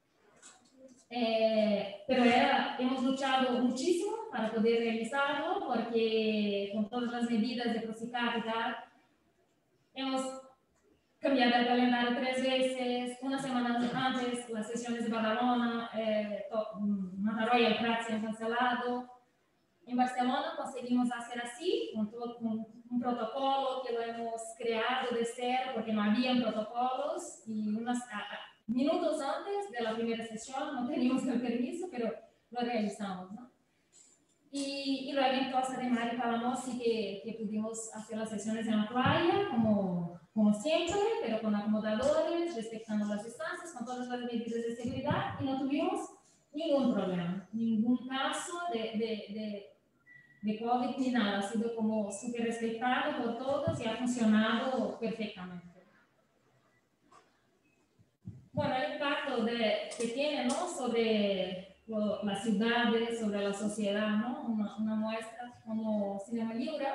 Pero hemos luchado muchísimo para poder realizarlo, porque con todas las medidas de Procicat y tal, hemos cambiado el calendario 3 veces, una semana antes las sesiones de Badalona, Mataró y el Prat se han cancelado. En Barcelona conseguimos hacer así, con un protocolo que lo hemos creado de cero, porque no había protocolos, y minutos antes de la primera sesión no teníamos el permiso, pero lo realizamos, ¿no? Y luego en Costa de Mar y Palamos sí que pudimos hacer las sesiones en la playa, como siempre, pero con acomodadores, respetando las distancias, con todas las medidas de seguridad, y no tuvimos ningún problema, ningún caso de COVID ni nada. Ha sido como súper respetado por todos y ha funcionado perfectamente. bueno, el impacto que tiene, ¿no? Sobre las ciudades, sobre la sociedad, ¿no? Una muestra como Cinema Libre.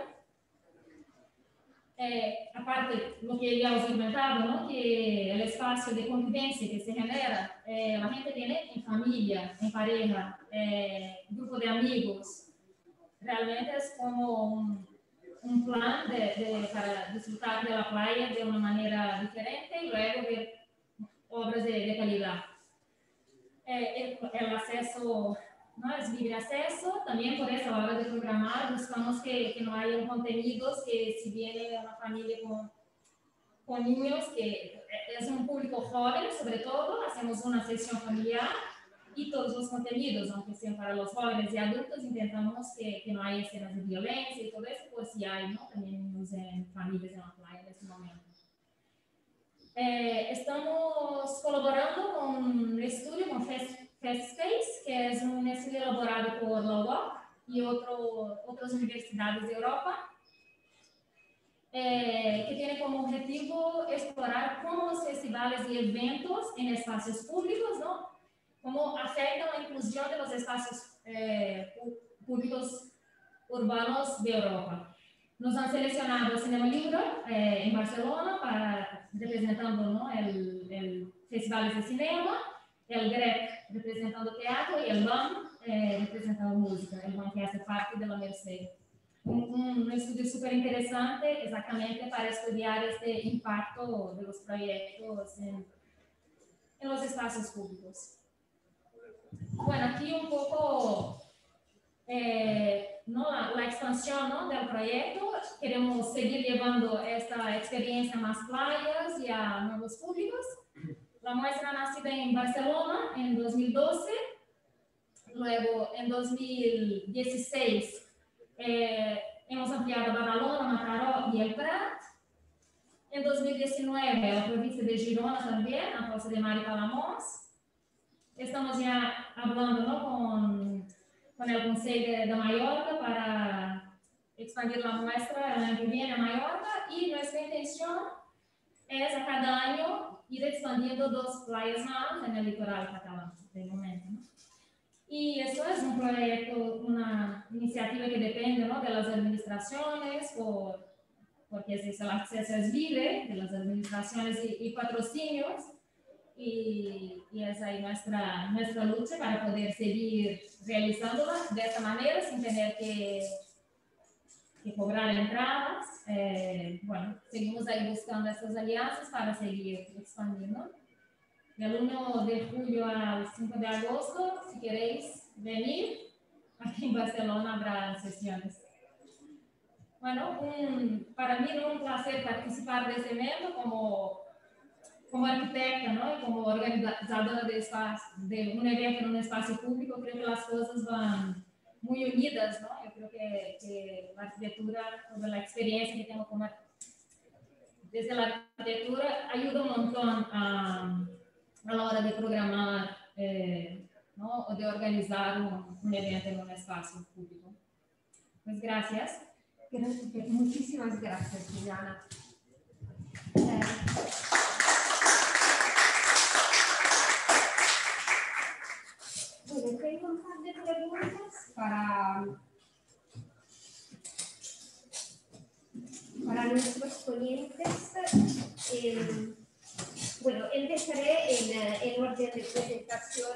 Aparte, lo que ya os he comentado, ¿no? Que el espacio de convivencia que se genera, la gente tiene en familia, en pareja, grupo de amigos. Realmente es como un plan para disfrutar de la playa de una manera diferente y luego ver obras de calidad. El acceso, ¿no? Es libre acceso, también por eso a la hora de programar buscamos que no haya contenidos que si viene una familia con niños, que es un público joven sobre todo, hacemos una sesión familiar y todos los contenidos, aunque sean para los jóvenes y adultos, intentamos que no haya escenas de violencia y todo eso, pues sí hay, ¿no? También niños en familias en la playa en este momento. Estamos colaborando con un estudio, con FestSpace, que es un estudio elaborado por la UOC y otras universidades de Europa, que tiene como objetivo explorar cómo los festivales y eventos en espacios públicos, ¿no? Cómo afectan la inclusión de los espacios públicos urbanos de Europa. Nos han seleccionado el Cinema Libre en Barcelona, representando, ¿no? el Festivales de Cinema, el GREC representando teatro y el BAM representando música, el BAM que hace parte de la Merced. Un estudio súper interesante exactamente para estudiar este impacto de los proyectos en los espacios públicos. Bueno, aquí un poco ¿no? la expansión, ¿no? del proyecto. Queremos seguir llevando esta experiencia a más playas y a nuevos públicos. La muestra nació en Barcelona en 2012, luego en 2016 hemos ampliado a Badalona, Mataró y el Prat. En 2019 la provincia de Girona también, a Costa de Mar y Palamos. Estamos ya hablando, ¿no? con el Consejo de Mallorca para expandir la muestra el año que viene a Mallorca, y nuestra intención es a cada año ir expandiendo 2 playas más en el litoral catalán de momento, ¿no? Y eso es un proyecto, una iniciativa que depende, ¿no? de las administraciones, porque el acceso es libre de las administraciones y patrocinios. Y es ahí nuestra lucha para poder seguir realizándola de esta manera sin tener que cobrar entradas. Bueno, seguimos ahí buscando estas alianzas para seguir expandiendo. Del 1 de julio al 5 de agosto, si queréis venir, aquí en Barcelona habrá sesiones. Bueno, para mí es un placer participar de este evento como arquitecta, ¿no? Y como organizadora de un evento en un espacio público. Creo que las cosas van muy unidas, ¿no? Yo creo que la arquitectura, toda la experiencia que tengo desde la arquitectura, ayuda un montón a la hora de programar, ¿no? O de organizar un evento en un espacio público. Pues gracias. Muchísimas gracias, Liliana. Bueno, tengo un par de preguntas para nuestros ponentes. Bueno, empezaré en orden de presentación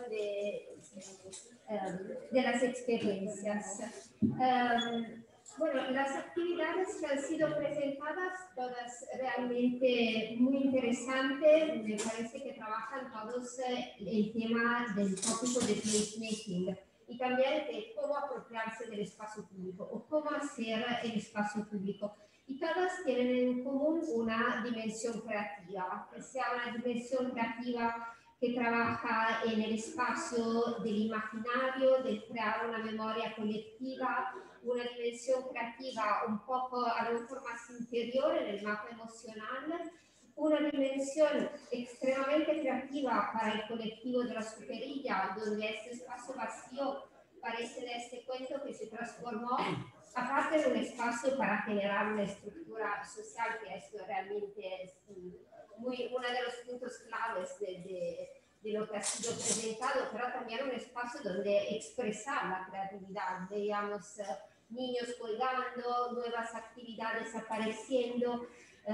de las experiencias. Bueno, las actividades que han sido presentadas, todas realmente muy interesantes. Me parece que trabajan todos el tema del tópico de placemaking y también de cómo apropiarse del espacio público o cómo hacer el espacio público. Y todas tienen en común una dimensión creativa, que sea una dimensión creativa que trabaja en el espacio del imaginario, de crear una memoria colectiva, una dimensión creativa un poco a lo mejor más interior en el mapa emocional, una dimensión extremadamente creativa para el colectivo de la Superilla, donde este espacio vacío parece de este cuento que se transformó aparte de un espacio para generar una estructura social, que esto realmente es uno de los puntos claves de lo que ha sido presentado, pero también un espacio donde expresar la creatividad. Veíamos niños colgando, nuevas actividades apareciendo,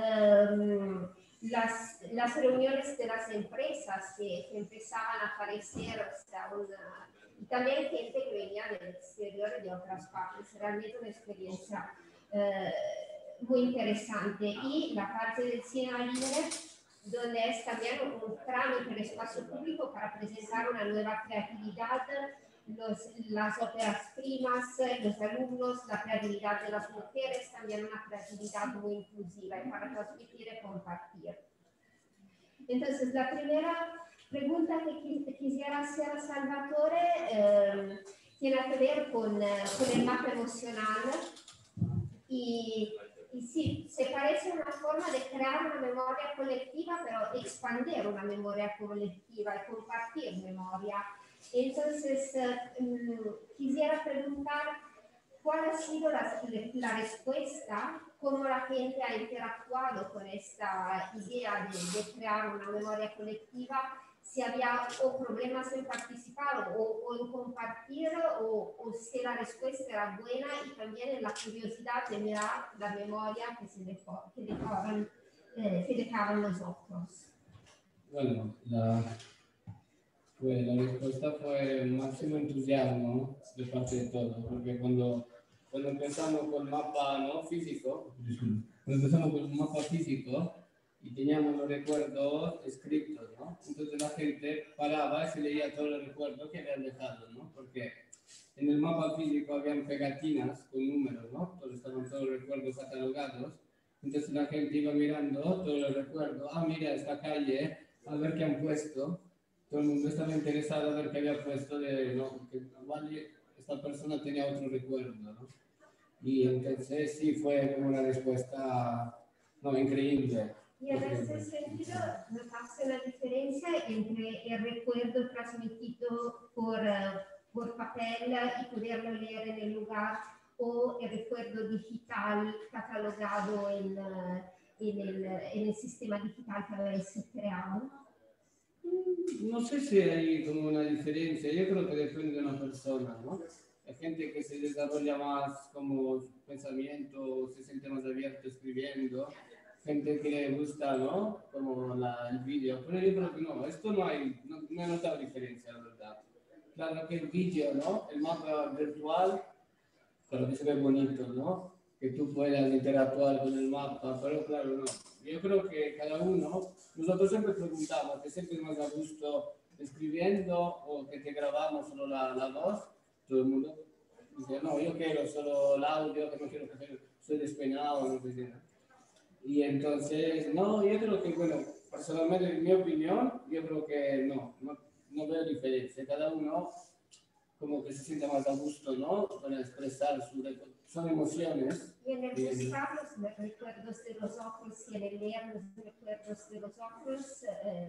las reuniones de las empresas que empezaban a aparecer, o sea, y también gente que venía del exterior y de otras partes. Realmente una experiencia muy interesante. Y la parte del Cinema Libre, donde es también un trámite del espacio público para presentar una nueva creatividad, las óperas primas, los alumnos, la creatividad de las mujeres, también una creatividad muy inclusiva y para transmitir y compartir. Entonces, la primera pregunta que quisiera hacer a Salvatore tiene que ver con el mapa emocional y sí, se parece a una forma de crear una memoria colectiva, pero expandir una memoria colectiva y compartir memoria. Entonces, quisiera preguntar cuál ha sido la respuesta, cómo la gente ha interactuado con esta idea de crear una memoria colectiva, si había o problemas en participar o en compartir, o si la respuesta era buena, y también en la curiosidad de mirar la memoria que dejaban los otros. Bueno, la respuesta fue máximo entusiasmo de parte de todos, porque cuando empezamos con el mapa no físico, y teníamos los recuerdos escritos, ¿no? Entonces la gente paraba y se leía todos los recuerdos que habían dejado, ¿no? Porque en el mapa físico habían pegatinas con números, ¿no? Estaban todos los recuerdos catalogados. Entonces la gente iba mirando todos los recuerdos. Ah, mira, esta calle, a ver qué han puesto. Todo el mundo estaba interesado a ver qué había puesto no, que igual esta persona tenía otro recuerdo, ¿no? Y entonces sí fue una respuesta increíble. Y en ese sentido, notaste la diferencia entre el recuerdo transmitido por papel y poderlo leer en el lugar, o el recuerdo digital catalogado en el sistema digital que habéis creado. No sé si hay como una diferencia, yo creo que depende de una persona, ¿no? Hay gente que se desarrolla más como pensamiento, se siente más abierto escribiendo, gente que le gusta, ¿no? Como el vídeo, pero yo creo que no, esto no he notado diferencia, la verdad. Claro que el vídeo, ¿no? El mapa virtual, claro que se ve bonito, ¿no? Que tú puedas interactuar con el mapa, pero claro, no. Yo creo que cada uno, nosotros siempre preguntamos, ¿te sientes más a gusto escribiendo o que te grabamos solo la voz? Todo el mundo dice, no, yo quiero solo el audio, que no quiero que soy despeinado, no sé qué. Y entonces, no, yo creo que, bueno, personalmente, en mi opinión, yo creo que no veo diferencia. Cada uno como que se siente más a gusto, ¿no? Para expresar son emociones. Y en el buscar los recuerdos de los otros y en el leer los recuerdos de los otros.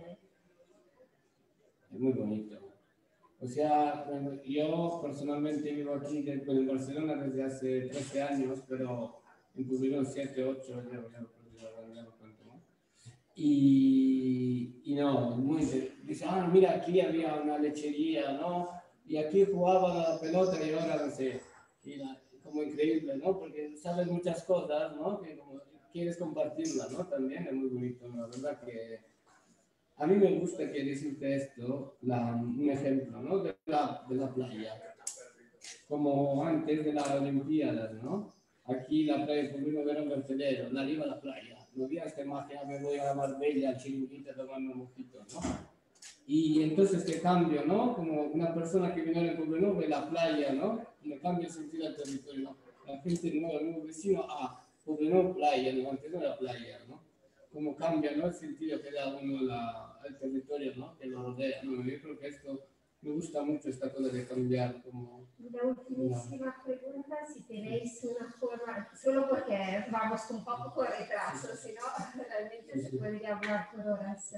Es muy bonito. O sea, yo personalmente vivo aquí en Barcelona desde hace 13 años, pero en Pubilón 7, 8, ya no cuento, ¿no? Y no, muy dice, mira, aquí había una lechería, ¿no? Y aquí jugaba la pelota y ahora no sé. Como increíble, ¿no? Porque sabes muchas cosas, ¿no? Que como quieres compartirlas, ¿no? También es muy bonito, ¿no? La verdad que a mí me gusta que decirte esto, un ejemplo, ¿no? De la playa. Como antes de las Olimpiadas, ¿no? Aquí la playa de Pubilón era un vertedero, nadie iba a la playa. No había esta imagen, me voy a la Marbella, al Chiringuito, tomando un mojito, ¿no? Y entonces te cambio, ¿no? Como una persona que viene a Pubilón ve la playa, ¿no? Le cambia el sentido al territorio, ¿no? La gente nueva, el nuevo vecino, Pubilón, playa, no, antes no era playa, ¿no? Como cambia, ¿no? El sentido que da uno al territorio, ¿no? Que lo rodea, ¿no? Yo creo que esto me gusta mucho, esta cosa de cambiar como... La ultimísima pregunta, si tenéis una forma, solo porque vamos un poco por retraso, si no, realmente se podría hablar por horas.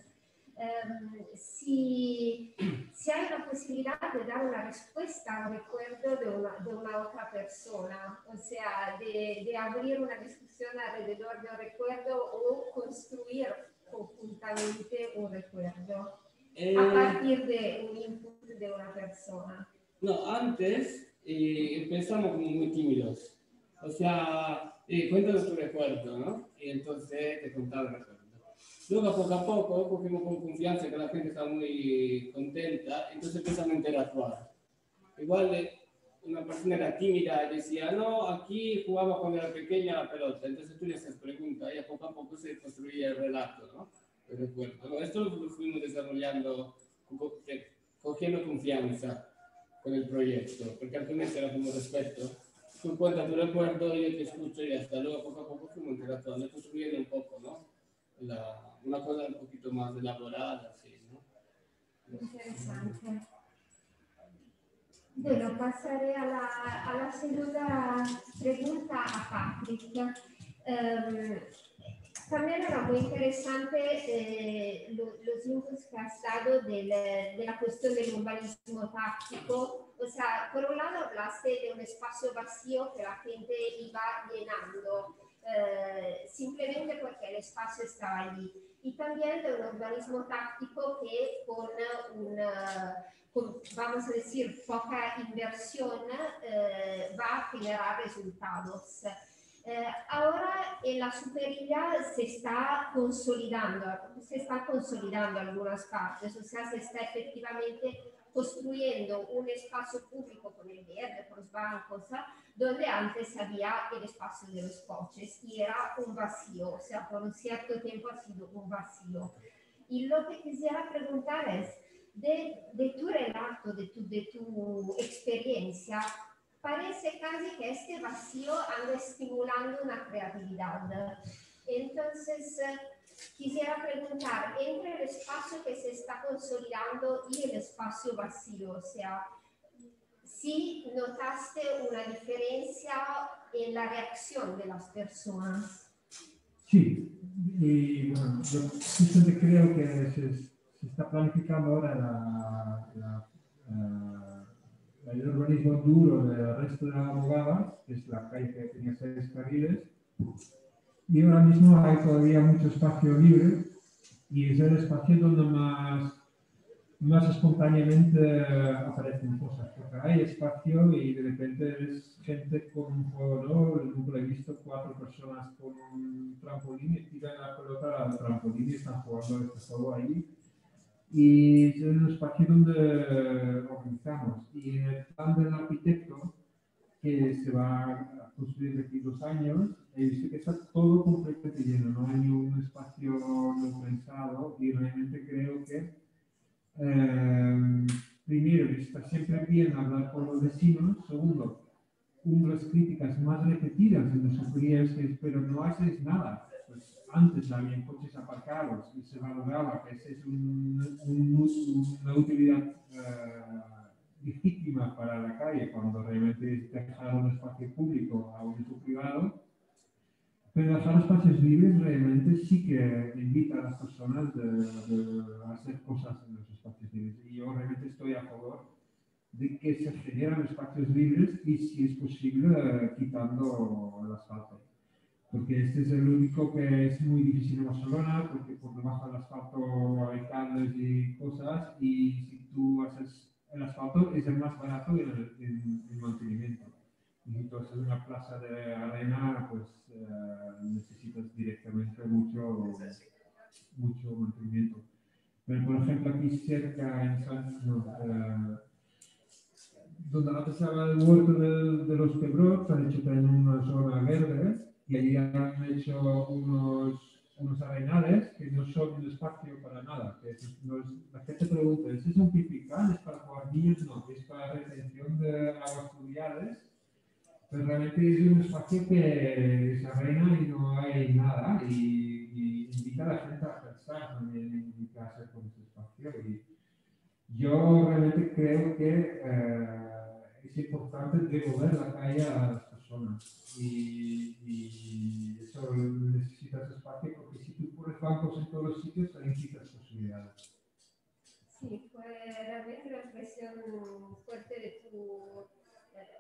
Si hay una posibilidad de dar una respuesta al recuerdo de una otra persona, o sea, de abrir una discusión alrededor del recuerdo o construir conjuntamente un recuerdo a partir de un input de una persona? No, antes empezamos como muy tímidos. O sea, cuéntanos tu recuerdo, ¿no? Y entonces te contaba el recuerdo. Luego, poco a poco, cogimos con confianza que la gente está muy contenta, entonces empezamos a interactuar. Igual una persona era tímida y decía, no, aquí jugaba cuando era pequeña la pelota. Entonces tú le haces preguntas y poco a poco se construía el relato, ¿no? El recuerdo. ¿No? Esto lo fuimos desarrollando, cogiendo confianza con el proyecto, porque al final era como respeto. Tú cuentas tu recuerdo, yo te escucho y hasta luego poco a poco fuimos interactuando, construyendo un poco, ¿no? Una cosa un poquito más elaborada, así, ¿no? Interesante. Bueno, pasaré a la segunda pregunta a Patrick. También era muy interesante los inputs que has dado de la cuestión del urbanismo táctico. O sea, por un lado hablaste de un espacio vacío que la gente iba llenando, simplemente porque el espacio estaba allí. Y también de un urbanismo táctico que con vamos a decir, poca inversión va a generar resultados. Ahora en la superioridad se están consolidando algunas partes, o sea, se está efectivamente construyendo un espacio público con el verde, con los bancos, donde antes había el espacio de los coches y era un vacío, o sea, por un cierto tiempo ha sido un vacío. Y lo que quisiera preguntar es, de tu relato, de tu experiencia, parece casi que este vacío anda estimulando una creatividad. Entonces, quisiera preguntar, entre el espacio que se está consolidando y el espacio vacío, o sea, si notaste una diferencia en la reacción de las personas. Sí, y bueno, yo justamente creo que se está planificando ahora el urbanismo duro del resto de la abogada, que es la calle que tenía 6 carriles, y ahora mismo hay todavía mucho espacio libre y es el espacio donde más espontáneamente aparecen cosas, porque hay espacio y de repente es gente con un juego, ¿no? Nunca he visto 4 personas con un trampolín y tiran la pelota al trampolín y están jugando este juego ahí. Y es un espacio donde organizamos. Y en el plan del arquitecto, que se va a construir de aquí 2 años, he visto que está todo completamente lleno, no hay ni un espacio no pensado y realmente creo que primero, está siempre bien hablar con los vecinos. Segundo, una de las críticas más repetidas en los sugerías es, pero no hacéis nada. Pues antes había coches aparcados y se valoraba que esa es una utilidad legítima para la calle, cuando realmente es dejar un espacio público a un uso privado. Pero dejar espacios libres realmente sí que invita a las personas a hacer cosas en los espacios libres. Y yo realmente estoy a favor de que se generan espacios libres y, si es posible, quitando el asfalto. Porque este es el único que es muy difícil en Barcelona, porque por debajo del asfalto hay cables y cosas, y si tú haces el asfalto es el más barato en mantenimiento. Y si tú haces una plaza de arena, pues necesitas directamente mucho mantenimiento. Pero, por ejemplo, aquí cerca, en donde antes estaba el huerto de los Pebrots, han hecho también una zona verde y allí han hecho unos arenales que no son un espacio para nada. La gente pregunta, ¿es un pipicán? ¿Es para jugar niños? No, es para retención de aguas fluviales. Pero realmente es un espacio que se arena y no hay nada, y invita a la gente a pensar también en qué hacer con ese espacio. Y yo realmente creo que es importante devolver la calle a las personas, y eso necesitas espacio, porque si tú pones bancos en todos los sitios, también quitas posibilidades. Sí, fue realmente una expresión fuerte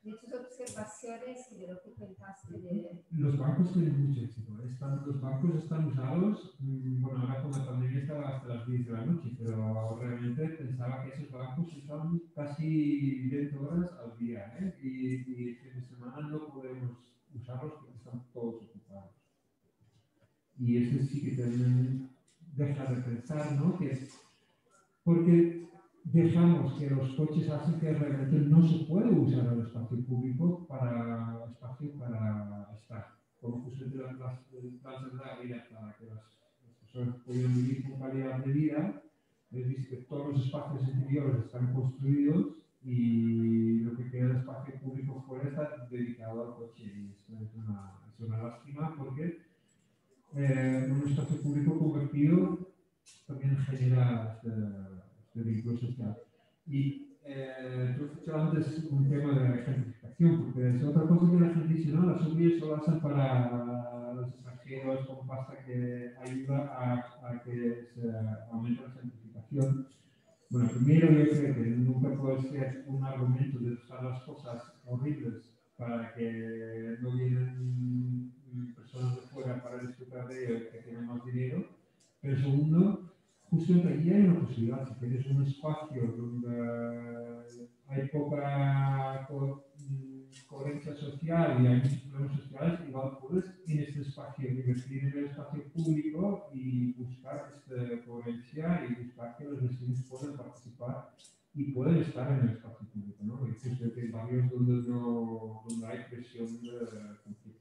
de tus observaciones y de lo que contaste de... Los bancos tienen mucho éxito. Los bancos están usados, bueno, ahora con la pandemia estaba hasta las 10 de la noche, pero realmente pensaba que esos bancos usaban casi 20 horas al día, ¿eh? Y el fin de semana no podemos usarlos porque están todos ocupados. Y eso sí que también deja de pensar, ¿no? Que es porque dejamos que los coches hacen que realmente no se puede usar el espacio público para estar. Como justamente las plazas de la vida para que las personas puedan vivir con calidad de vida, es visto que todos los espacios interiores están construidos y lo que queda de espacio público fuera está dedicado al coche. Y esto es una lástima porque un espacio público convertido también genera este vínculo social. Y tú has dicho antes un tema de la gentrificación, porque es otra cosa que la gente dice, ¿no? Las subidas solo hacen para los extranjeros con pasta que ayuda a que se aumente la gentrificación. Bueno, primero yo creo que nunca puede ser un argumento de usar las cosas horribles para que no vienen personas de fuera para disfrutar de ello que tienen más dinero. Pero segundo, justamente allí hay una posibilidad, si tienes un espacio donde hay poca coherencia social y hay muchos problemas sociales, igual puedes en este espacio invertir en el espacio público y buscar esta coherencia y buscar que los vecinos puedan participar y pueden estar en el espacio público, ¿no? Y justo que hay barrios donde hay presión de conflicto.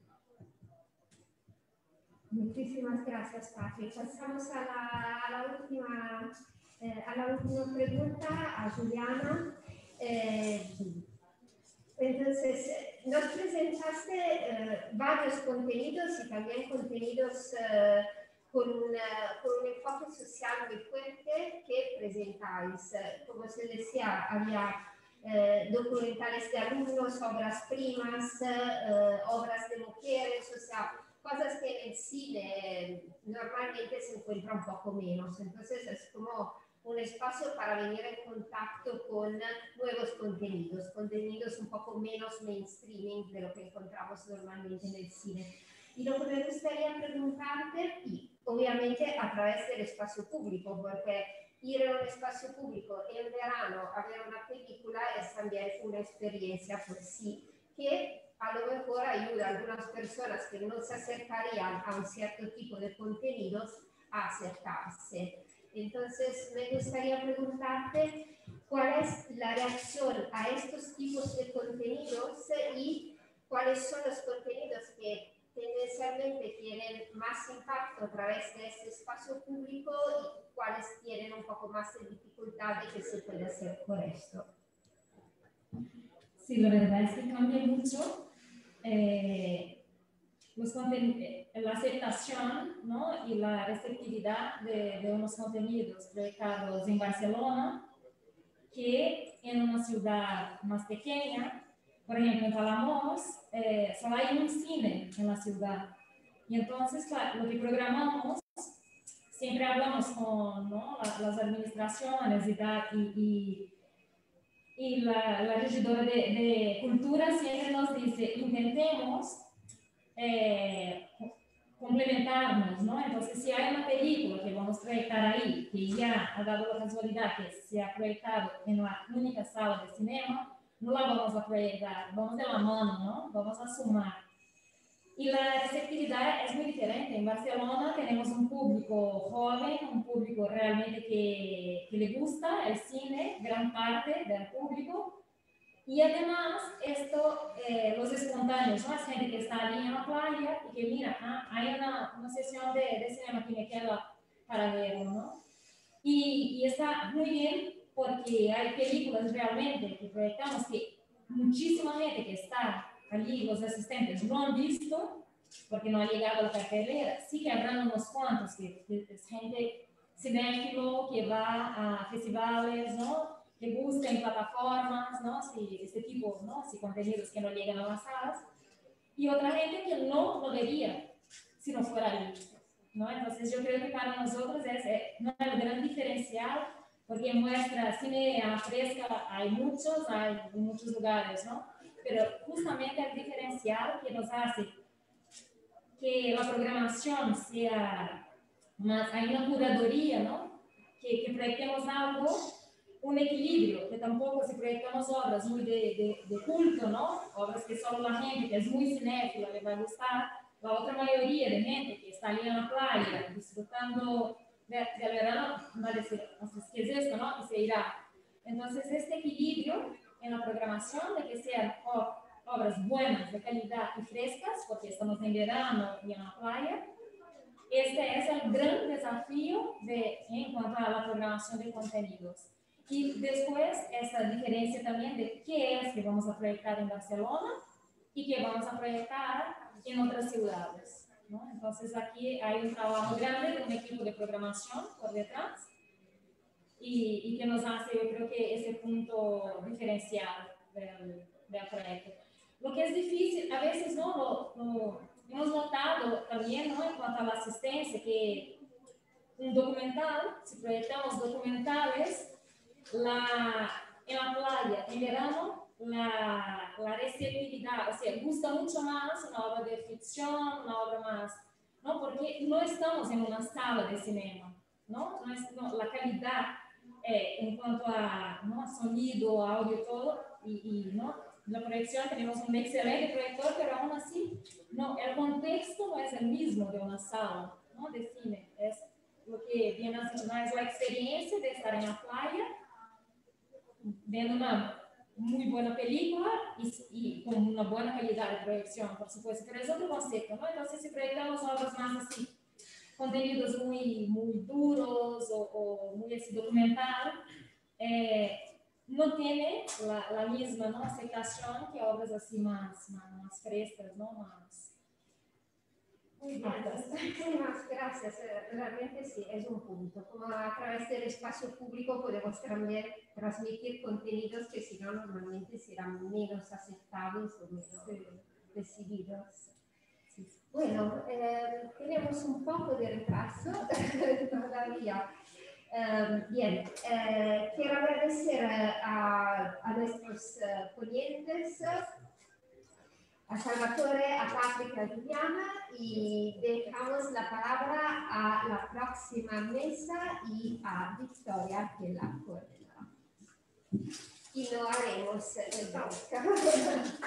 Muchísimas gracias, Patri. Pasamos a la última pregunta, a Juliana. Entonces, nos presentaste varios contenidos y también contenidos con un enfoque social muy fuerte que presentáis. Como se decía, había documentales de alumnos, obras primas, obras de mujeres, o sea, cosas que en el cine normalmente se encuentra un poco menos. Entonces es como un espacio para venir en contacto con nuevos contenidos un poco menos mainstreaming de lo que encontramos normalmente en el cine. Y lo que me gustaría preguntarte, y obviamente a través del espacio público, porque ir a un espacio público en verano a ver una película es también una experiencia, pues sí, que a lo mejor ayuda a algunas personas que no se acercarían a un cierto tipo de contenidos a acercarse. Entonces, me gustaría preguntarte cuál es la reacción a estos tipos de contenidos y cuáles son los contenidos que tendencialmente tienen más impacto a través de este espacio público y cuáles tienen un poco más de dificultad de qué se puede hacer por esto. Sí, la verdad es que cambia mucho la aceptación, ¿no? Y la receptividad de unos contenidos proyectados en Barcelona que en una ciudad más pequeña. Por ejemplo, en Palamos, solo hay un cine en la ciudad. Y entonces, claro, lo que programamos, siempre hablamos con, ¿no?, las administraciones y tal, y la regidora de cultura siempre nos dice, intentemos complementarnos, ¿no? Entonces, si hay una película que vamos a proyectar ahí, que ya ha dado la casualidad que se ha proyectado en la única sala de cinema, no la vamos a proyectar, vamos de la mano, ¿no? Vamos a sumar. Y la receptividad es muy diferente. En Barcelona tenemos un público joven, un público realmente que le gusta el cine, gran parte del público. Y además, los espontáneos, ¿no? Es gente que está allí en la playa y que mira, hay una sesión de cinema que me queda para verlo, ¿no? Y está muy bien porque hay películas realmente que proyectamos que muchísima gente que está allí, los asistentes, no han visto porque no ha llegado a la cartelera. Sí que habrán unos cuantos que es gente cinéfilo que va a festivales, ¿no?, que busca en plataformas, ¿no?, este tipo, ¿no?, contenidos que no llegan a las salas, y otra gente que no lo vería si no fuera visto, ¿no? Entonces yo creo que para nosotros es un gran diferencial, porque muestra cine fresca, hay muchos lugares, ¿no? pero justamente el diferencial que nos hace que la programación sea más, hay una curaduría, ¿no? Que proyectemos algo, un equilibrio, que tampoco si proyectamos obras muy de culto, ¿no? Obras que solo la gente que es muy cinéfila le va a gustar, la otra mayoría de gente que está allí en la playa disfrutando del verano va a decir, no sé qué es esto, ¿no? Y se irá. Entonces, este equilibrio en la programación de que sean obras buenas, de calidad y frescas, porque estamos en verano y en la playa, este es el gran desafío en cuanto a la programación de contenidos. Y después, esa diferencia también de qué es que vamos a proyectar en Barcelona y qué vamos a proyectar en otras ciudades, ¿no? Entonces, aquí hay un trabajo grande de un equipo de programación por detrás y que nos hace, yo creo que ese punto diferencial del proyecto. Lo que es difícil, a veces, ¿no? Hemos notado también, ¿no? En cuanto a la asistencia, que un documental, si proyectamos documentales, en la playa, en verano, la receptividad, o sea, gusta mucho más una obra de ficción, una obra más, ¿no? Porque no estamos en una sala de cinema, ¿no? No, la calidad en cuanto a, ¿no? Sonido, audio, todo, ¿no? La proyección, tenemos un excelente proyector, pero aún así, no, el contexto no es el mismo de una sala, ¿no? De cine, es lo que viene a ser más la experiencia de estar en la playa, viendo una muy buena película y con una buena calidad de proyección, por supuesto, pero es otro concepto, ¿no? Entonces, si proyectamos obras más así, contenidos muy, muy duros o muy así documental, no tiene la misma, ¿no? Aceptación que obras así más frescas, ¿no? Más muy bien, muchísimas gracias. Realmente sí, es un punto. Como a través del espacio público podemos también transmitir contenidos que si no normalmente serán menos aceptados o menos recibidos. Bueno, tenemos un poco de retraso todavía. Bien, quiero agradecer a nuestros ponentes, a Salvatore, a Patrick, a Juliana, y dejamos la palabra a la próxima mesa y a Victoria, que la coordinará. Y no haremos el break.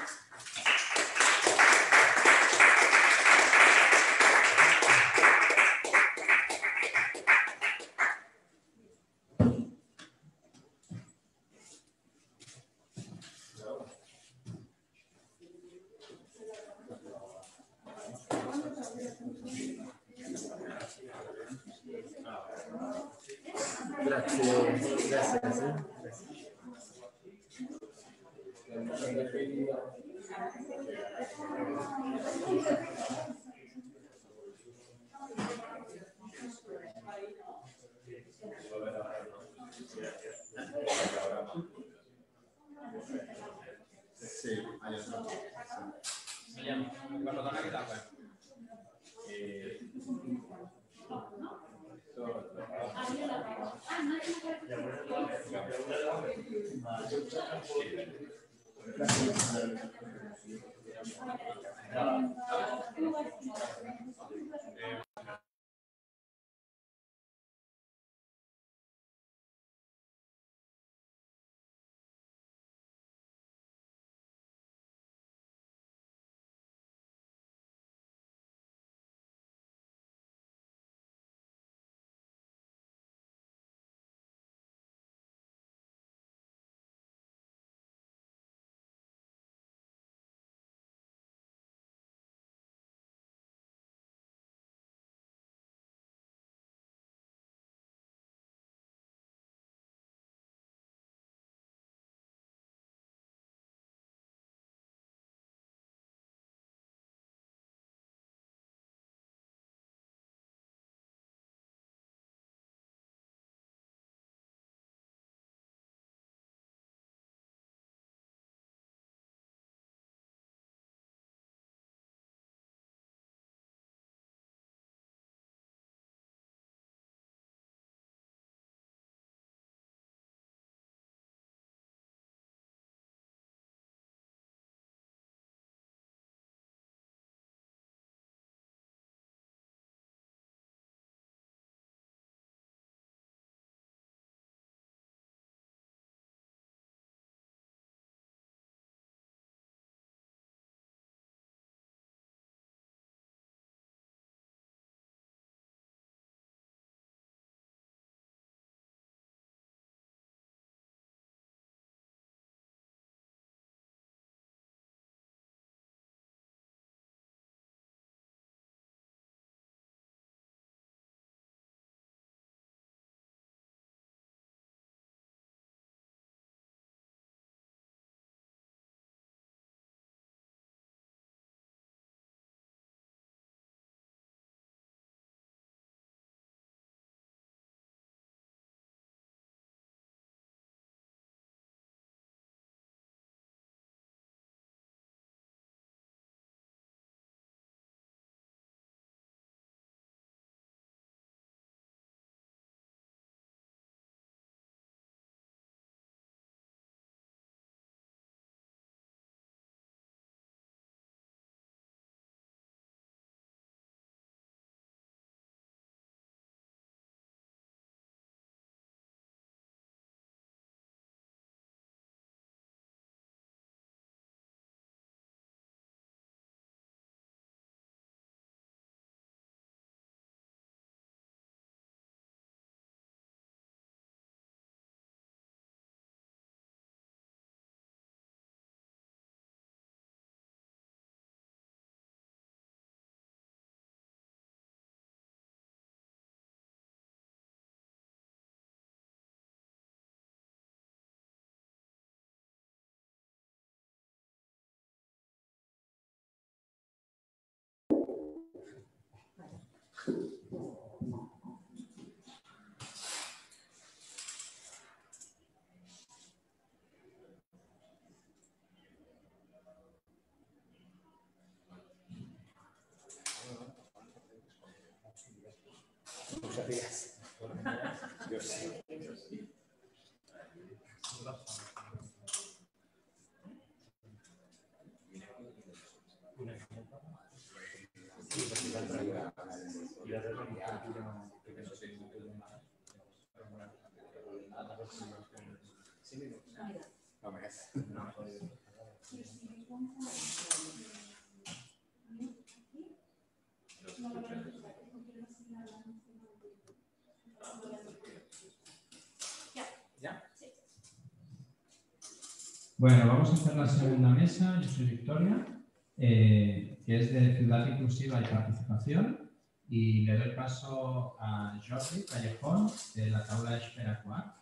Muchas gracias. Bueno, vamos a hacer la segunda mesa. Yo soy Victoria, que es de Ciudad Inclusiva y Participación, y le doy paso a Jordi Callejón, de la Taula Esperaquart.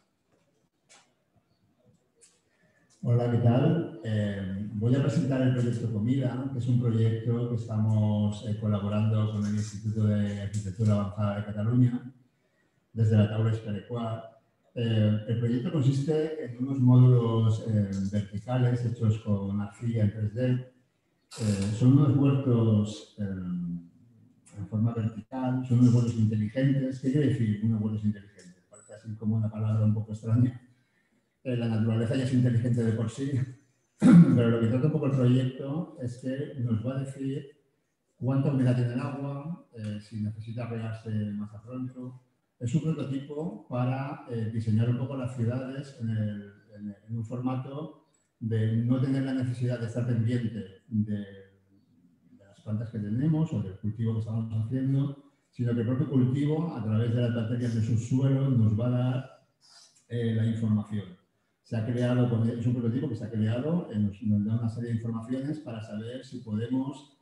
Hola, ¿qué tal? Voy a presentar el proyecto Comida, que es un proyecto que estamos colaborando con el Instituto de Arquitectura Avanzada de Cataluña, desde la Taula Esperaquart. El proyecto consiste en unos módulos verticales hechos con arcilla en 3D. Son unos huertos en forma vertical, son unos huertos inteligentes. ¿Qué quiere decir unos huertos inteligentes? Parece así como una palabra un poco extraña. La naturaleza ya es inteligente de por sí, pero lo que trata un poco el proyecto es que nos va a decir cuánta humedad tiene el agua, si necesita regarse más a pronto. Es un prototipo para diseñar un poco las ciudades en un formato de no tener la necesidad de estar pendiente de las plantas que tenemos o del cultivo que estamos haciendo, sino que el propio cultivo, a través de las bacterias de sus suelos, nos va a dar la información. Se ha creado, es un prototipo que se ha creado, nos da una serie de informaciones para saber si podemos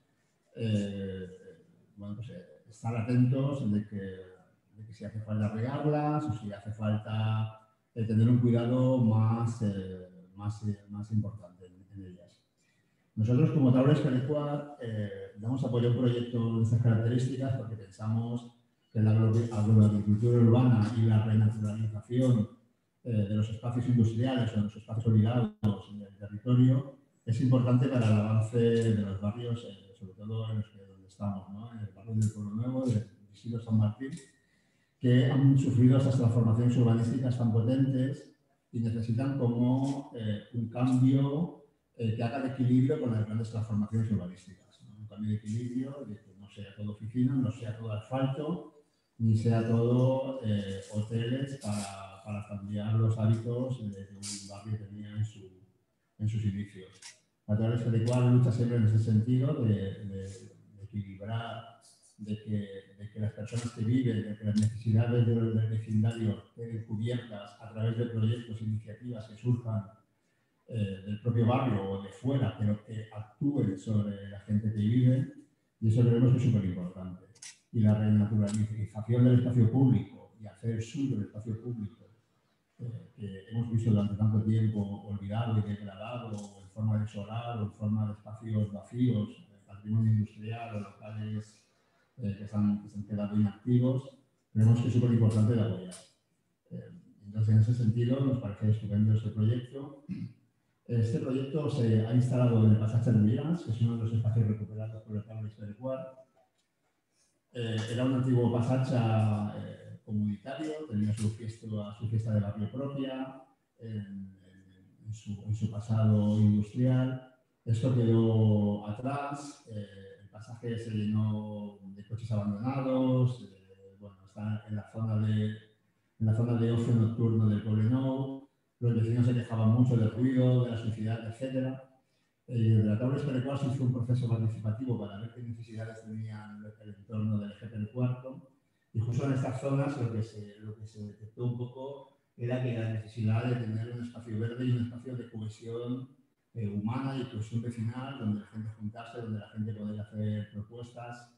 estar atentos de que si hace falta regarlas o si hace falta tener un cuidado más importante en ellas. Nosotros, como Taula Esperaquart, damos apoyo a un proyecto de estas características porque pensamos que la agroagricultura urbana y la renaturalización de los espacios industriales o de los espacios obligados del territorio es importante para el avance de los barrios, sobre todo en los que donde estamos, ¿no? En el barrio del Pueblo Nuevo, del Isidro San Martín, que han sufrido estas transformaciones urbanísticas tan potentes y necesitan como un cambio que haga de equilibrio con las grandes transformaciones urbanísticas, ¿no? Un cambio de equilibrio, de que no sea todo oficina, no sea todo asfalto, ni sea todo hoteles para cambiar los hábitos que un barrio tenía en sus inicios. La Taula Esperaquart lucha siempre en ese sentido de equilibrar, de que las personas que viven, de que las necesidades del vecindario queden cubiertas a través de proyectos e iniciativas que surjan del propio barrio o de fuera, pero que actúen sobre la gente que vive, y eso creemos que es súper importante. Y la renaturalización del espacio público y hacer suyo el espacio público que hemos visto durante tanto tiempo olvidado y degradado, o en forma de solar, o en forma de espacios vacíos, patrimonio industrial o locales que se han quedado inactivos, creemos que es súper importante de apoyar. Entonces, en ese sentido, nos parece estupendo este proyecto. Este proyecto se ha instalado en el Pasatxa de Millás, que es uno de los espacios recuperados por el Taula Esperaquart. Era un antiguo Pasatxa comunitario, tenía su fiesta de barrio propia, en su pasado industrial. Esto quedó atrás, el pasaje se llenó de coches abandonados, bueno, está en la zona de ocio nocturno del Poblenou. Los vecinos se quejaban mucho del ruido, de la suciedad, etc. Desde la Taula Esperaquart se hizo un proceso participativo para ver qué necesidades tenían el entorno del eje del cuarto. Y justo en estas zonas lo que se detectó un poco era que la necesidad de tener un espacio verde y un espacio de cohesión humana y cohesión vecinal, donde la gente juntarse, donde la gente poder hacer propuestas.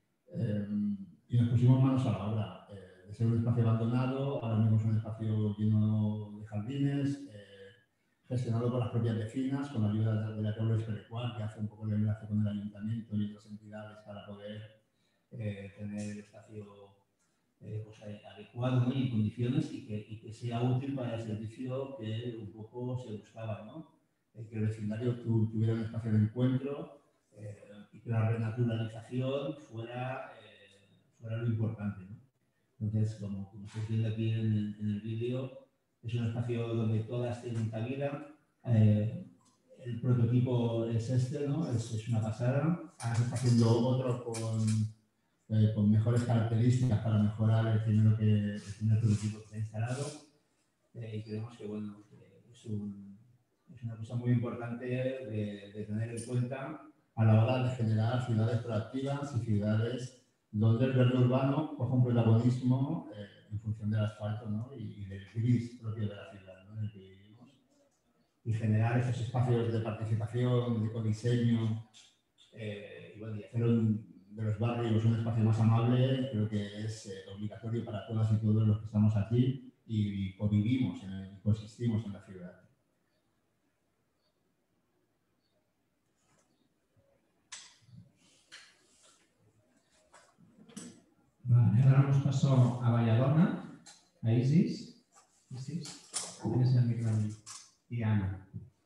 Y nos pusimos manos a la obra. De ser un espacio abandonado, ahora mismo es un espacio lleno de jardines, gestionado por las propias vecinas, con la ayuda de la Taula Esperaquart, que hace un poco el enlace con el ayuntamiento y otras entidades para poder tener el espacio pues, adecuado, ¿no? Y en condiciones y que sea útil para el servicio que un poco se buscaba, ¿no? Que el vecindario tuviera un espacio de encuentro y que la renaturalización fuera lo importante, ¿no? Entonces, como se viendo aquí en el vídeo, es un espacio donde todas tienen cabida. El prototipo es este, ¿no? Es una pasada. Ahora se está haciendo otro con mejores características para mejorar el primer prototipo que se ha instalado. Y creemos que bueno, es una cosa muy importante de tener en cuenta a la hora de generar ciudades proactivas y ciudades donde el verde urbano coja un protagonismo en función del asfalto, ¿no? y del gris propio de la ciudad, ¿no? En el que vivimos. Y generar esos espacios de participación, de codiseño, y bueno, y hacer de los barrios un espacio más amable, creo que es obligatorio para todas y todos los que estamos aquí y convivimos y coexistimos en la ciudad. Vale, ahora damos paso a Valladona, a Isis. Isis, tienes el micro y Ana.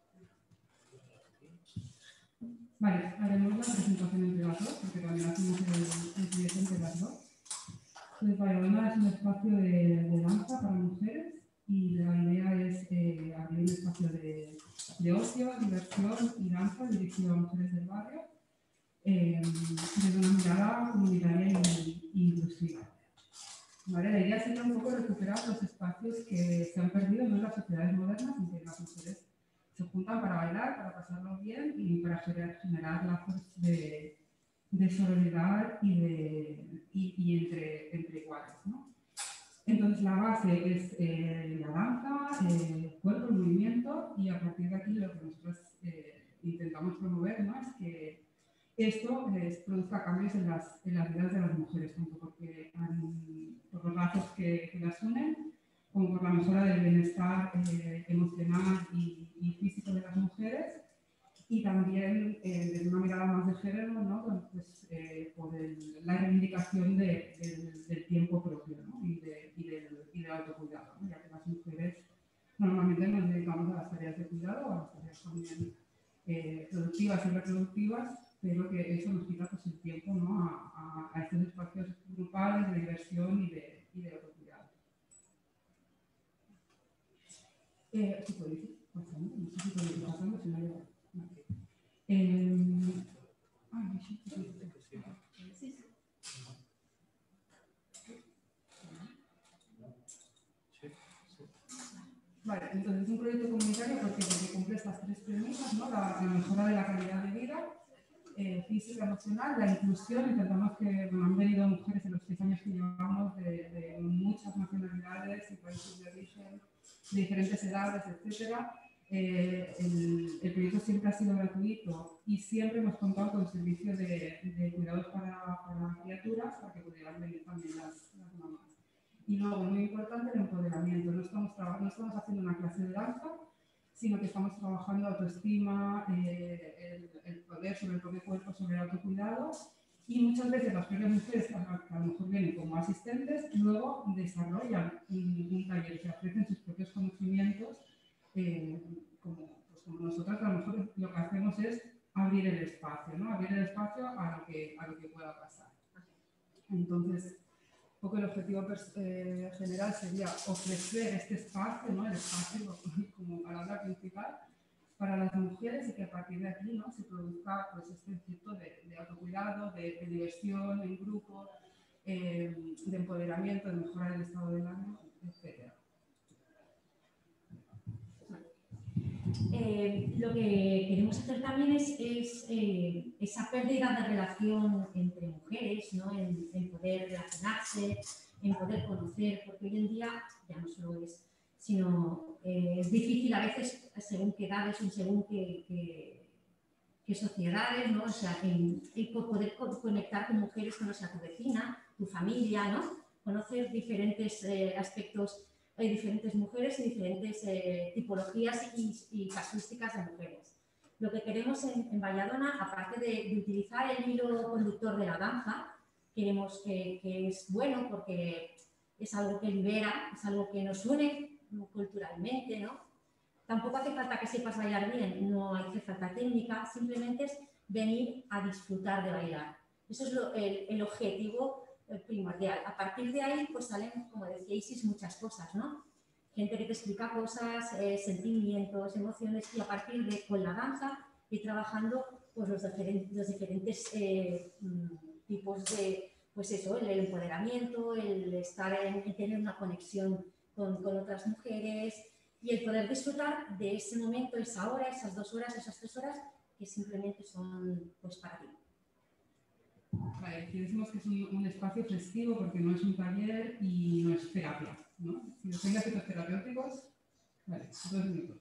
Vale, haremos la presentación entre las dos, porque también hacemos el proyecto entre las dos. Pues Valladona es un espacio de danza para mujeres y la idea es abrir un espacio de ocio, diversión y danza dirigido a mujeres del barrio desde una mirada comunitaria e inclusiva. ¿Vale? La idea sería un poco recuperar los espacios que se han perdido en las sociedades modernas en que las mujeres se juntan para bailar, para pasarlo bien y para generar lazos de sororidad y entre iguales, ¿no? Entonces la base es la danza, el cuerpo, el movimiento y a partir de aquí lo que nosotros intentamos promover, ¿no? Es que esto produzca cambios en las vidas de las mujeres, tanto por los lazos que las unen, como por la mejora del bienestar emocional y físico de las mujeres, y también desde una mirada más de género, ¿no? Pues, por la reivindicación del tiempo propio, ¿no? y del autocuidado, ¿no? Ya que las mujeres normalmente nos dedicamos a las tareas de cuidado, a las tareas también productivas y reproductivas, pero que eso nos quita pues, el tiempo, ¿no? a estos espacios grupales de diversión y de autocuidado. ¿Sí podéis ir pasando? No sé si podéis ir pasando, si no yo... Vale, entonces es un proyecto comunitario porque cumple estas tres premisas, ¿no? La mejora de la calidad de vida, física, emocional, la inclusión. Intentamos que han venido mujeres en los 6 años que llevamos de muchas nacionalidades y países de origen, de diferentes edades, etcétera. El proyecto siempre ha sido gratuito y siempre hemos contado con servicios de cuidados para criaturas para que pudieran venir también las mamás. Y luego, muy importante, el empoderamiento. No estamos haciendo una clase de danza, sino que estamos trabajando autoestima, el poder sobre el propio cuerpo, sobre el autocuidado. Y muchas veces las propias mujeres, que a lo mejor vienen como asistentes, luego desarrollan un taller, que ofrecen sus propios conocimientos, como nosotros a lo mejor lo que hacemos es abrir el espacio, ¿no? Abrir el espacio a lo que pueda pasar. Entonces, un poco el objetivo general sería ofrecer este espacio, ¿no? El espacio como palabra principal para las mujeres y que a partir de aquí, ¿no? Se produzca pues, este tipo de autocuidado, de diversión en grupo, de empoderamiento, de mejorar el estado del ánimo, etc. Lo que queremos hacer también es esa pérdida de relación entre mujeres, ¿no? en poder relacionarse, en poder conocer, porque hoy en día ya no solo es, sino es difícil a veces según qué edades o según qué sociedades, ¿no? O sea, poder conectar con mujeres, conocer a tu vecina, tu familia, ¿no? Conocer diferentes aspectos. Hay diferentes mujeres y diferentes tipologías y casuísticas de mujeres. Lo que queremos en Valladona, aparte de utilizar el hilo conductor de la danza, creemos que es bueno porque es algo que libera, es algo que nos une culturalmente, ¿no? Tampoco hace falta que sepas bailar bien, no hace falta técnica, simplemente es venir a disfrutar de bailar. Eso es el objetivo primordial. A partir de ahí, pues salen, como decía Isis, muchas cosas, ¿no? Gente que te explica cosas, sentimientos, emociones, y a partir de, con la danza, ir trabajando pues, los diferentes tipos de, pues eso, el empoderamiento, el estar en tener una conexión con otras mujeres y el poder disfrutar de ese momento, esa hora, esas 2 horas, esas 3 horas que simplemente son pues para ti. Vale, aquí decimos que es un espacio festivo porque no es un taller y no es terapia, ¿no? Si los tengas efectos terapéuticos, vale, 2 minutos.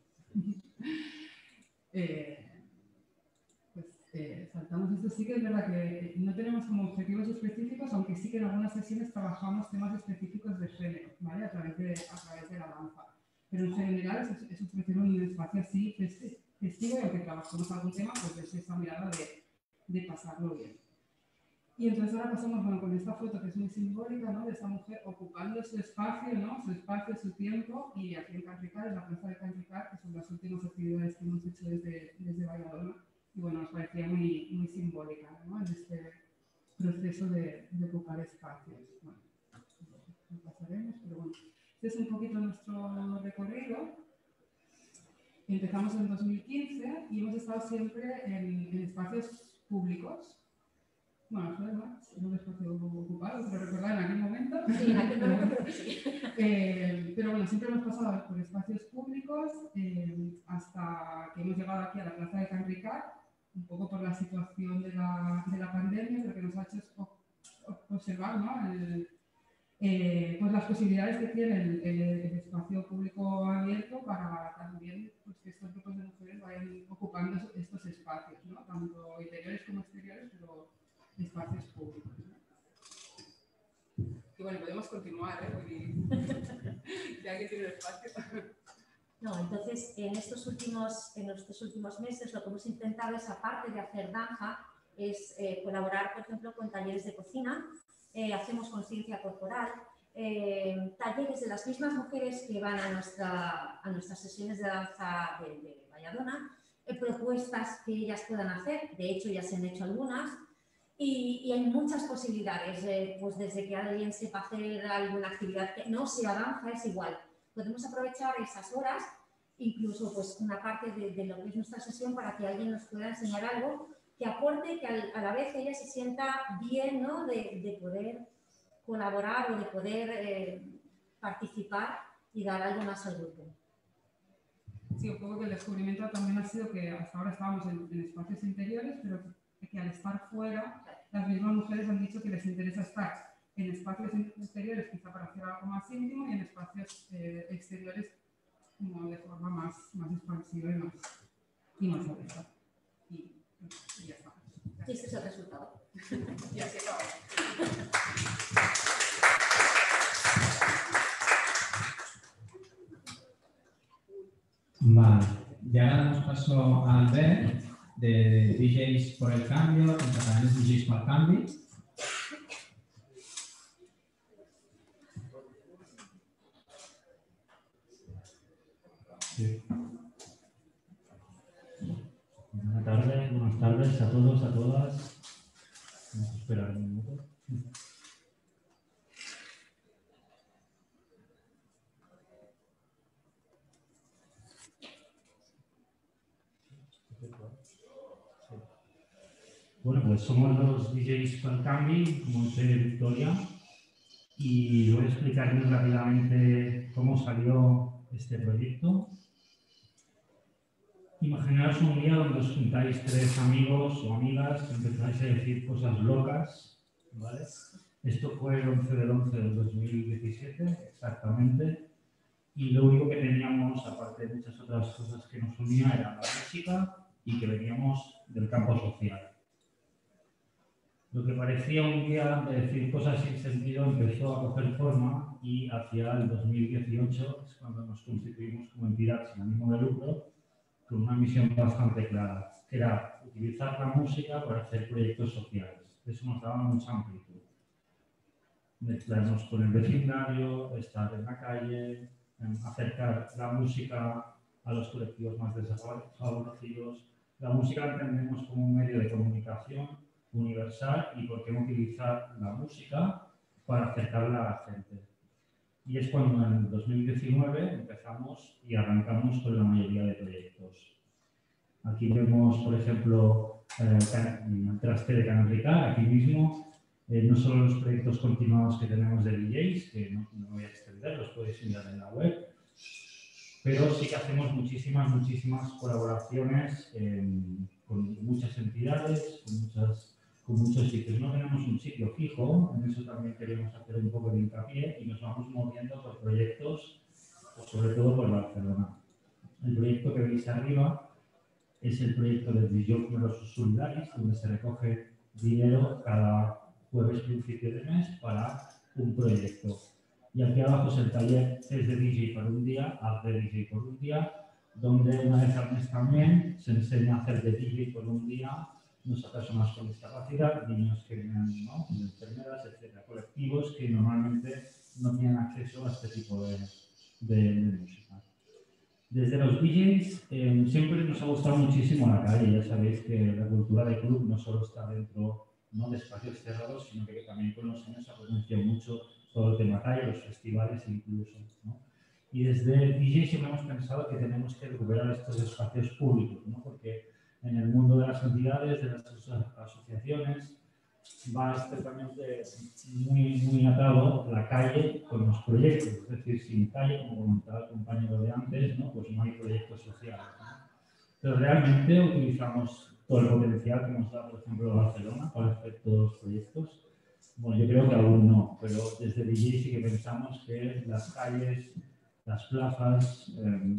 Saltamos esto. Sí que es verdad que no tenemos como objetivos específicos, aunque sí que en algunas sesiones trabajamos temas específicos de género, ¿vale? A través de la danza. Pero en general es ofrecer un espacio así festivo y aunque trabajamos algún tema, pues desde esa mirada de pasarlo bien. Y entonces ahora pasamos, bueno, con esta foto que es muy simbólica, ¿no? De esta mujer ocupando su espacio, ¿no? Su espacio, su tiempo, y aquí en Can Ricard, en la plaza de Can Ricard, que son las últimas actividades que hemos hecho desde Valladolid. Y bueno, nos parecía muy simbólica, ¿no? En este proceso de ocupar espacios. Bueno, lo pasaremos, pero bueno. Este es un poquito nuestro recorrido. Empezamos en 2015 y hemos estado siempre en espacios públicos. Bueno, además, es un espacio ocupado, pero recordad en aquel momento. Sí, en aquel momento creo que sí. Pero bueno, siempre hemos pasado por espacios públicos hasta que hemos llegado aquí a la plaza de Can Ricard, un poco por la situación de la pandemia, lo que nos ha hecho es observar, ¿no? Pues las posibilidades que tiene el espacio público abierto para también pues, que estos grupos de mujeres vayan ocupando estos espacios, ¿no? Tanto interiores como exteriores, pero espacios públicos, ¿no? Y bueno, podemos continuar, ¿eh? Ya que tiene el espacio. No, entonces, en estos últimos meses lo que hemos intentado es, aparte de hacer danza, es colaborar, por ejemplo, con talleres de cocina, hacemos conciencia corporal, talleres de las mismas mujeres que van a nuestras sesiones de danza de Valladolid, propuestas que ellas puedan hacer, de hecho ya se han hecho algunas, y hay muchas posibilidades, pues desde que alguien sepa hacer alguna actividad que no sea danza, es igual. Podemos aprovechar esas horas, incluso pues una parte de lo que es nuestra sesión para que alguien nos pueda enseñar algo que aporte, que a la vez ella se sienta bien, ¿no? de poder colaborar o de poder participar y dar algo más al grupo. Sí, un poco que el descubrimiento también ha sido que hasta ahora estábamos en espacios interiores, pero que al estar fuera, las mismas mujeres han dicho que les interesa estar en espacios exteriores quizá para hacer algo más íntimo y en espacios exteriores como de forma más expansiva y más abierta. Y ya está. Y este es el resultado. Y así acabamos. Vale, ya damos paso al Albert de DJs por el cambio, contra DJs por el cambio. Sí. Buenas tardes a todos, a todas. Vamos a esperar un minuto. Bueno, pues somos los DJs Falcambi, como dice Victoria, y voy a explicar muy rápidamente cómo salió este proyecto. Imaginaos un día donde os juntáis 3 amigos o amigas que empezáis a decir cosas locas, ¿vale? Esto fue el 11 del 11 del 2017, exactamente, y lo único que teníamos, aparte de muchas otras cosas que nos unía, era la música y que veníamos del campo social. Lo que parecía un día de decir cosas sin sentido empezó a coger forma y hacia el 2018 es cuando nos constituimos como entidad sin ánimo de lucro con una misión bastante clara, que era utilizar la música para hacer proyectos sociales. Eso nos daba mucha amplitud. mezclarnos con el vecindario, estar en la calle, acercar la música a los colectivos más desfavorecidos. La música la entendemos como un medio de comunicación universal y por qué no utilizar la música para acercarla a la gente. Y es cuando en el 2019 empezamos y arrancamos con la mayoría de proyectos. Aquí vemos, por ejemplo, el traste de Canal Ricard, aquí mismo, no solo los proyectos continuados que tenemos de DJs, que no voy a extender, los podéis mirar en la web, pero sí que hacemos muchísimas colaboraciones con muchas entidades, con muchos sitios. No tenemos un sitio fijo, en eso también queremos hacer un poco de hincapié y nos vamos moviendo por proyectos, sobre todo por Barcelona. El proyecto que veis arriba es el proyecto de DJ Numerosos Solidaris, donde se recoge dinero cada jueves principio de mes para un proyecto. Y aquí abajo es el taller Es de DJ por un día, Haz de DJ por un día, donde una vez al mes también se enseña a hacer de DJ por un día a personas con discapacidad, niños que vienen, ¿no?, enfermeras, etcétera, colectivos que normalmente no tienen acceso a este tipo de música. Desde los DJs siempre nos ha gustado muchísimo la calle. Ya sabéis que la cultura de club no solo está dentro, no de espacios cerrados, sino que también con los años ha potenciado mucho todo el tema calle, los festivales incluso, ¿no? Y desde DJ siempre hemos pensado que tenemos que recuperar estos espacios públicos, ¿no? Porque en el mundo de las entidades, de las asociaciones, va estrictamente muy atado la calle con los proyectos. Es decir, sin calle, como comentaba el compañero de antes, ¿no?, pues no hay proyectos sociales, ¿no? Pero realmente utilizamos todo el potencial que nos da, por ejemplo, Barcelona para hacer todos los proyectos. Bueno, yo creo que aún no, pero desde DJ sí que pensamos que las calles, las plazas,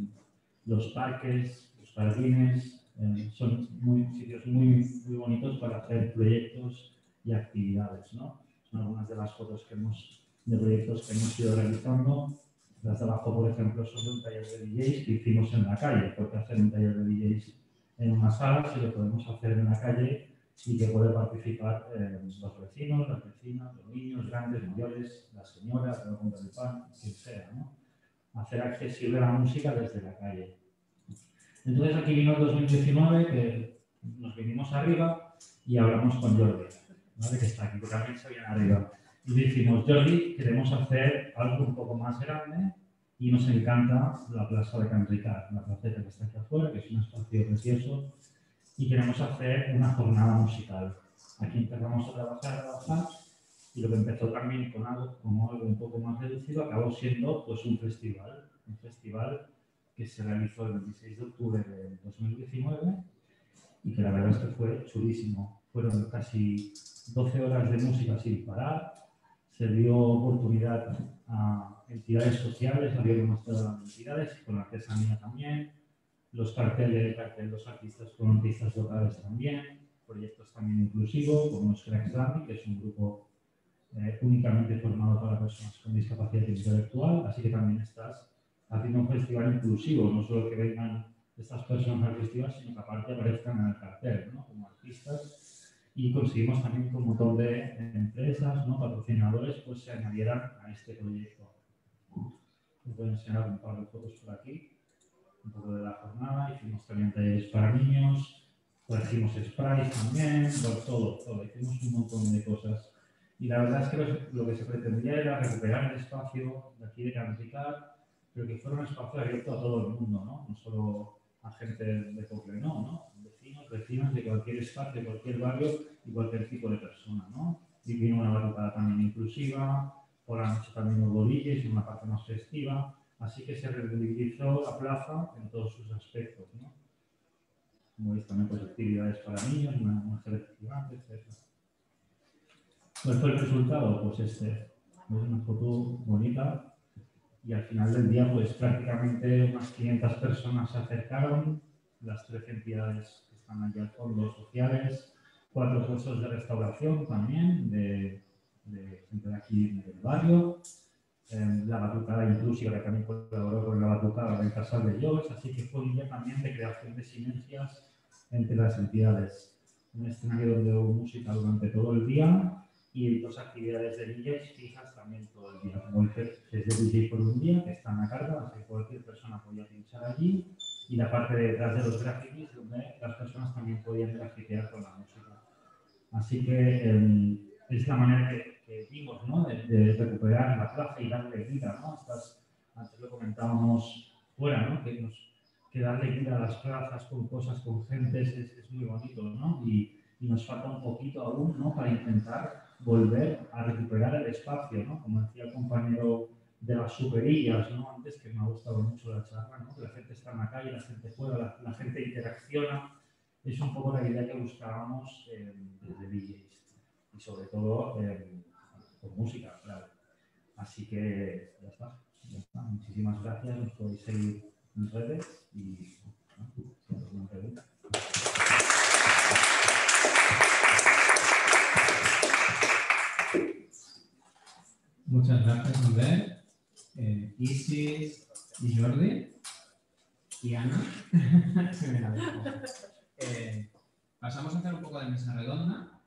los parques, los jardines, son sitios muy bonitos para hacer proyectos y actividades, ¿no? Son algunas de las fotos de proyectos que hemos ido realizando. Las de abajo, por ejemplo, son de un taller de DJs que hicimos en la calle, porque hacer un taller de DJs en una sala si lo podemos hacer en la calle y que puede participar los vecinos, las vecinas, los niños, grandes, mayores, las señoras, la compra del pan, quien sea, ¿no? Hacer accesible la música desde la calle. Entonces aquí vino el 2019, que nos vinimos arriba y hablamos con Jordi, ¿vale?, que está aquí, porque también se viene arriba. Y decimos, Jordi, queremos hacer algo un poco más grande y nos encanta la plaza de Can Ricard, la placeta que está aquí afuera, que es un espacio precioso, y queremos hacer una jornada musical. Aquí empezamos a trabajar y lo que empezó también como algo un poco más reducido acabó siendo pues un festival que se realizó el 26 de octubre de 2019 y que la verdad es que fue chulísimo. Fueron casi 12 horas de música sin parar, se dio oportunidad a entidades sociales, había unas entidades con artesanía también, los carteles, los artistas con artistas locales también, proyectos también inclusivos, como los Cracks Dami, que es un grupo únicamente formado para personas con discapacidad intelectual, así que también estás haciendo un festival inclusivo, no solo que vengan estas personas al festival, sino que aparte aparezcan en el cartel, ¿no?, como artistas, y conseguimos también que un montón de empresas, ¿no?, patrocinadores, pues se añadieran a este proyecto. Os voy a enseñar un par de fotos por aquí, un poco de la jornada. Hicimos también talleres para niños, trajimos sprays también, todo, hicimos un montón de cosas. Y la verdad es que lo que se pretendía era recuperar el espacio de aquí de Can Ricard, pero que fuera un espacio abierto a todo el mundo, ¿no? No solo a gente de Poblenou, ¿no? Vecinos, vecinas de cualquier espacio, de cualquier barrio y cualquier tipo de persona, ¿no? Y vino una batucada también inclusiva, por la noche también hubo DJs, una parte más festiva, así que se revitalizó la plaza en todos sus aspectos, ¿no? Como veis también pues actividades para niños, una gigante, etc. ¿Cuál fue el resultado? Pues este, es una foto bonita. Y al final del día, pues prácticamente unas 500 personas se acercaron, las 13 entidades que están aquí al fondo sociales, 4 puestos de restauración también, de gente de aquí del barrio, la batucada inclusiva que también colaboró con la batucada del Casal de Llors, así que fue un día también de creación de sinergias entre las entidades. Un escenario donde hubo música durante todo el día y 2 actividades de DJs fijas también todo el día, como el que es de DJ por un día, que están a cargo, así que cualquier persona podía pinchar allí, y la parte de detrás de los grafitis, donde las personas también podían grafitear con la música. Así que es la manera que vimos, ¿no? de recuperar la plaza y darle vida, ¿no? Antes lo comentábamos fuera, ¿no? Que darle vida a las plazas con cosas, con gentes, es muy bonito, ¿no? Y nos falta un poquito aún, ¿no? Para intentar volver a recuperar el espacio, ¿no? Como decía el compañero de las superillas, ¿no? Antes, que me ha gustado mucho la charla, ¿no? Que la gente está en la calle, la gente juega, la gente interacciona. Es un poco la idea que buscábamos desde DJs y sobre todo con música, claro. Así que ya está. Muchísimas gracias. Nos podéis seguir en redes y si hay alguna pregunta. Muchas gracias, Albert, Isis y Jordi y Ana. Pasamos a hacer un poco de mesa redonda.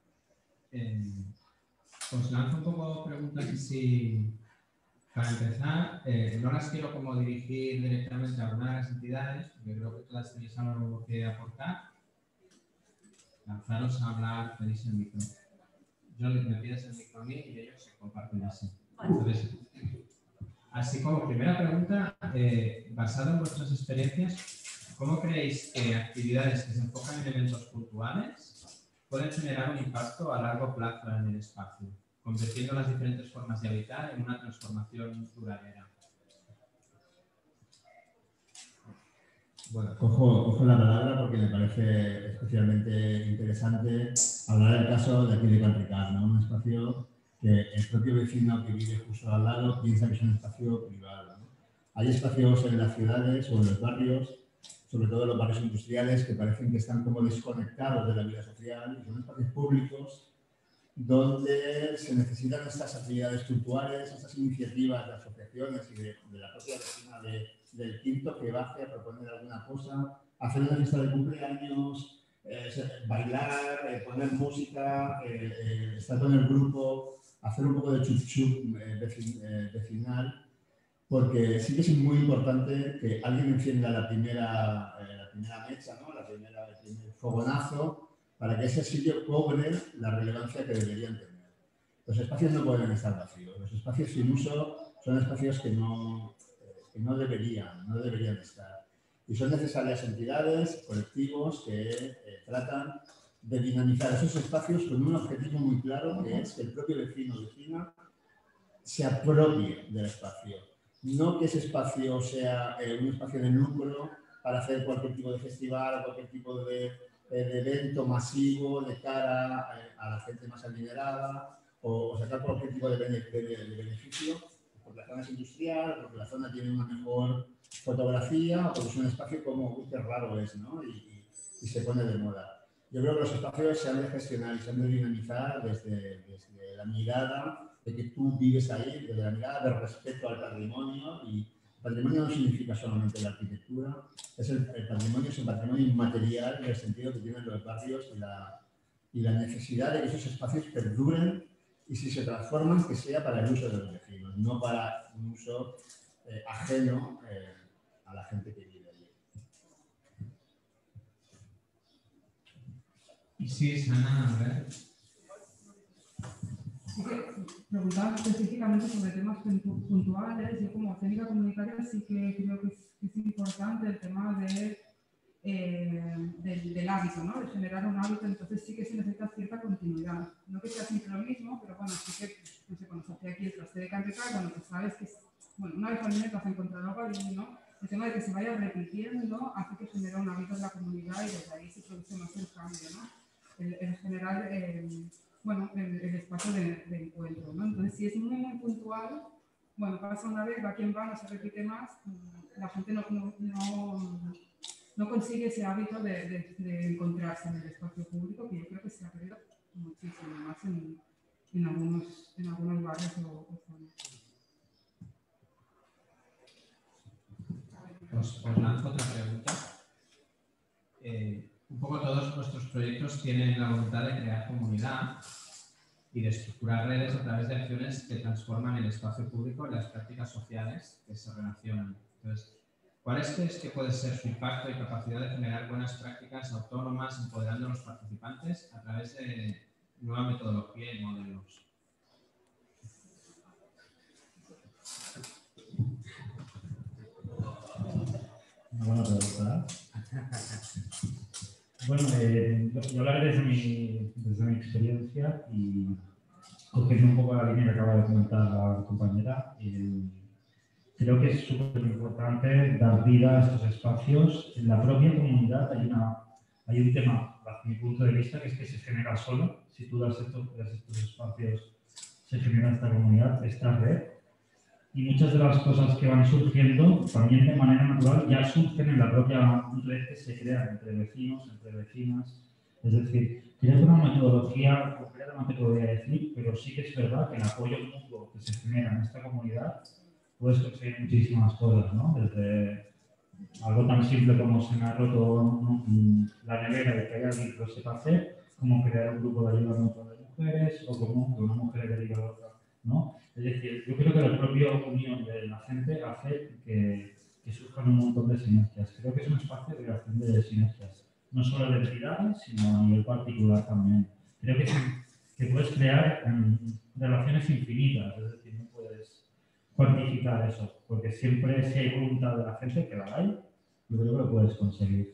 Os lanzo un poco preguntas así para empezar. No las quiero como dirigir directamente a alguna de las entidades, porque creo que todas tenéis algo que aportar. Lanzaros a hablar, tenéis el micro. Jordi, me pides el micro a mí y ellos se comparten así. Entonces, así como primera pregunta, basada en vuestras experiencias, ¿cómo creéis que actividades que se enfocan en eventos puntuales pueden generar un impacto a largo plazo en el espacio, convirtiendo las diferentes formas de habitar en una transformación duradera? Bueno, cojo la palabra porque me parece especialmente interesante hablar del caso de aquí de Cantricar, ¿no? Un espacio que el propio vecino que vive justo al lado piensa que es un espacio privado, ¿no? Hay espacios en las ciudades o en los barrios, sobre todo en los barrios industriales, que parecen que están como desconectados de la vida social y son espacios públicos donde se necesitan estas actividades culturales, estas iniciativas de asociaciones y de la propia vecina del quinto que baje a proponer alguna cosa, hacer una fiesta de cumpleaños, bailar, poner música, estar con el grupo, hacer un poco de chup-chup vecinal, porque sí que es muy importante que alguien encienda la primera mecha, ¿no? El primer fogonazo, para que ese sitio cobre la relevancia que deberían tener. Los espacios no pueden estar vacíos, los espacios sin uso son espacios que no deberían estar. Y son necesarias entidades, colectivos que tratan de dinamizar esos espacios con un objetivo muy claro, que es que el propio vecino o vecina se apropie del espacio. No que ese espacio sea un espacio de lucro para hacer cualquier tipo de festival o cualquier tipo de evento masivo de cara a la gente más adinerada o sacar cualquier tipo de beneficio, porque la zona es industrial, porque la zona tiene una mejor fotografía, porque es un espacio como, qué raro es, ¿no? Y se pone de moda. Yo creo que los espacios se han de gestionar y se han de dinamizar desde la mirada de que tú vives ahí, desde la mirada de respeto al patrimonio. Y el patrimonio no significa solamente la arquitectura, el patrimonio es el patrimonio inmaterial en el sentido que tienen los barrios y la necesidad de que esos espacios perduren y si se transforman, que sea para el uso de los vecinos, no para un uso ajeno a la gente que vive allí. Y sí, Sana, a ver. Sí que preguntaba específicamente sobre temas puntuales. Yo como técnica comunitaria sí que creo que es importante el tema del hábito, ¿no? De generar un hábito, entonces sí que se necesita cierta continuidad. No que sea siempre lo mismo, pero bueno, sí que, no sé, cuando se hace aquí el traste de Cantricar, bueno, pues sabes que, bueno, una vez al mes vas a encontrar algo allí, ¿no? El tema de que se vaya repitiendo hace que genera un hábito en la comunidad y desde ahí se produce más el cambio, ¿no? El generar, bueno, el espacio de encuentro, ¿no? Entonces, si es muy, muy puntual, bueno, pasa una vez, va quien va, no se repite más, la gente no consigue ese hábito de encontrarse en el espacio público, que yo creo que se ha perdido muchísimo, más en algunos barrios o zonas. Os lanzo otra pregunta. Un poco todos vuestros proyectos tienen la voluntad de crear comunidad y de estructurar redes a través de acciones que transforman el espacio público en las prácticas sociales que se relacionan. Entonces, ¿cuál crees que puede ser su impacto y capacidad de generar buenas prácticas autónomas empoderando a los participantes a través de nueva metodología y modelos? Una buena pregunta. Bueno, yo hablaré desde mi experiencia y cogiendo un poco la línea que acaba de comentar la compañera. Creo que es súper importante dar vida a estos espacios. En la propia comunidad hay un tema, bajo mi punto de vista, que es que se genera solo. Si tú das estos espacios, se genera esta comunidad, esta red. Y muchas de las cosas que van surgiendo también de manera natural ya surgen en la propia red que se crea entre vecinos, entre vecinas. Es decir, creo que una metodología concreta no te podría decir, pero sí que es verdad que el apoyo mutuo que se genera en esta comunidad puedes conseguir muchísimas cosas, ¿no? Desde algo tan simple como se me ha roto la nevera y que hay alguien que lo sepa hacer, como crear un grupo de ayuda mutua de mujeres o como que una mujer deriva a otra, ¿no? Es decir, yo creo que la propia unión de la gente hace que surjan un montón de sinergias. Creo que es un espacio de creación de sinergias, no solo de entidades, sino a nivel particular también. Creo que puedes crear relaciones infinitas, es decir, no puedes cuantificar eso, porque siempre si hay voluntad de la gente, que la hay, yo creo que lo puedes conseguir.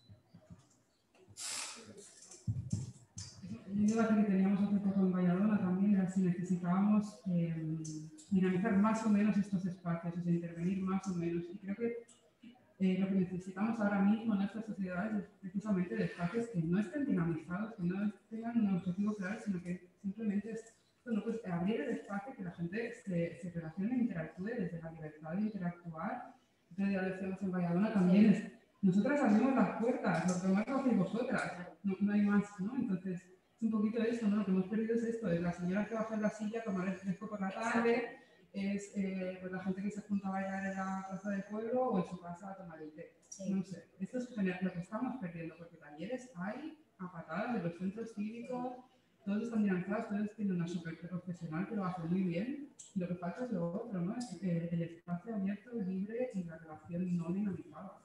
Un debate que teníamos hace poco en Valladolid también era si necesitábamos dinamizar más o menos estos espacios, o sea, intervenir más o menos. Y creo que lo que necesitamos ahora mismo en nuestras sociedades es precisamente de espacios que no estén dinamizados, que no tengan un objetivo claro, sino que simplemente es bueno, pues, abrir el espacio, que la gente se relacione e interactúe desde la libertad de interactuar. Entonces ya lo decíamos en Valladolid también, nosotras abrimos las puertas, lo que más lo hacéis vosotras, no hay más, ¿no? Entonces es un poquito eso, ¿no? Lo que hemos perdido es esto, de la señora que baja en la silla a tomar el fresco por la tarde, es pues la gente que se junta a bailar en la plaza del pueblo o en su casa a tomar el té. Sí. No sé, esto es lo que estamos perdiendo, porque talleres hay a patadas de los centros cívicos, todos están dinamizados, todos tienen una super profesional que lo hace muy bien. Lo que falta es lo otro, ¿no? Es el espacio abierto, libre y la relación no dinamizada.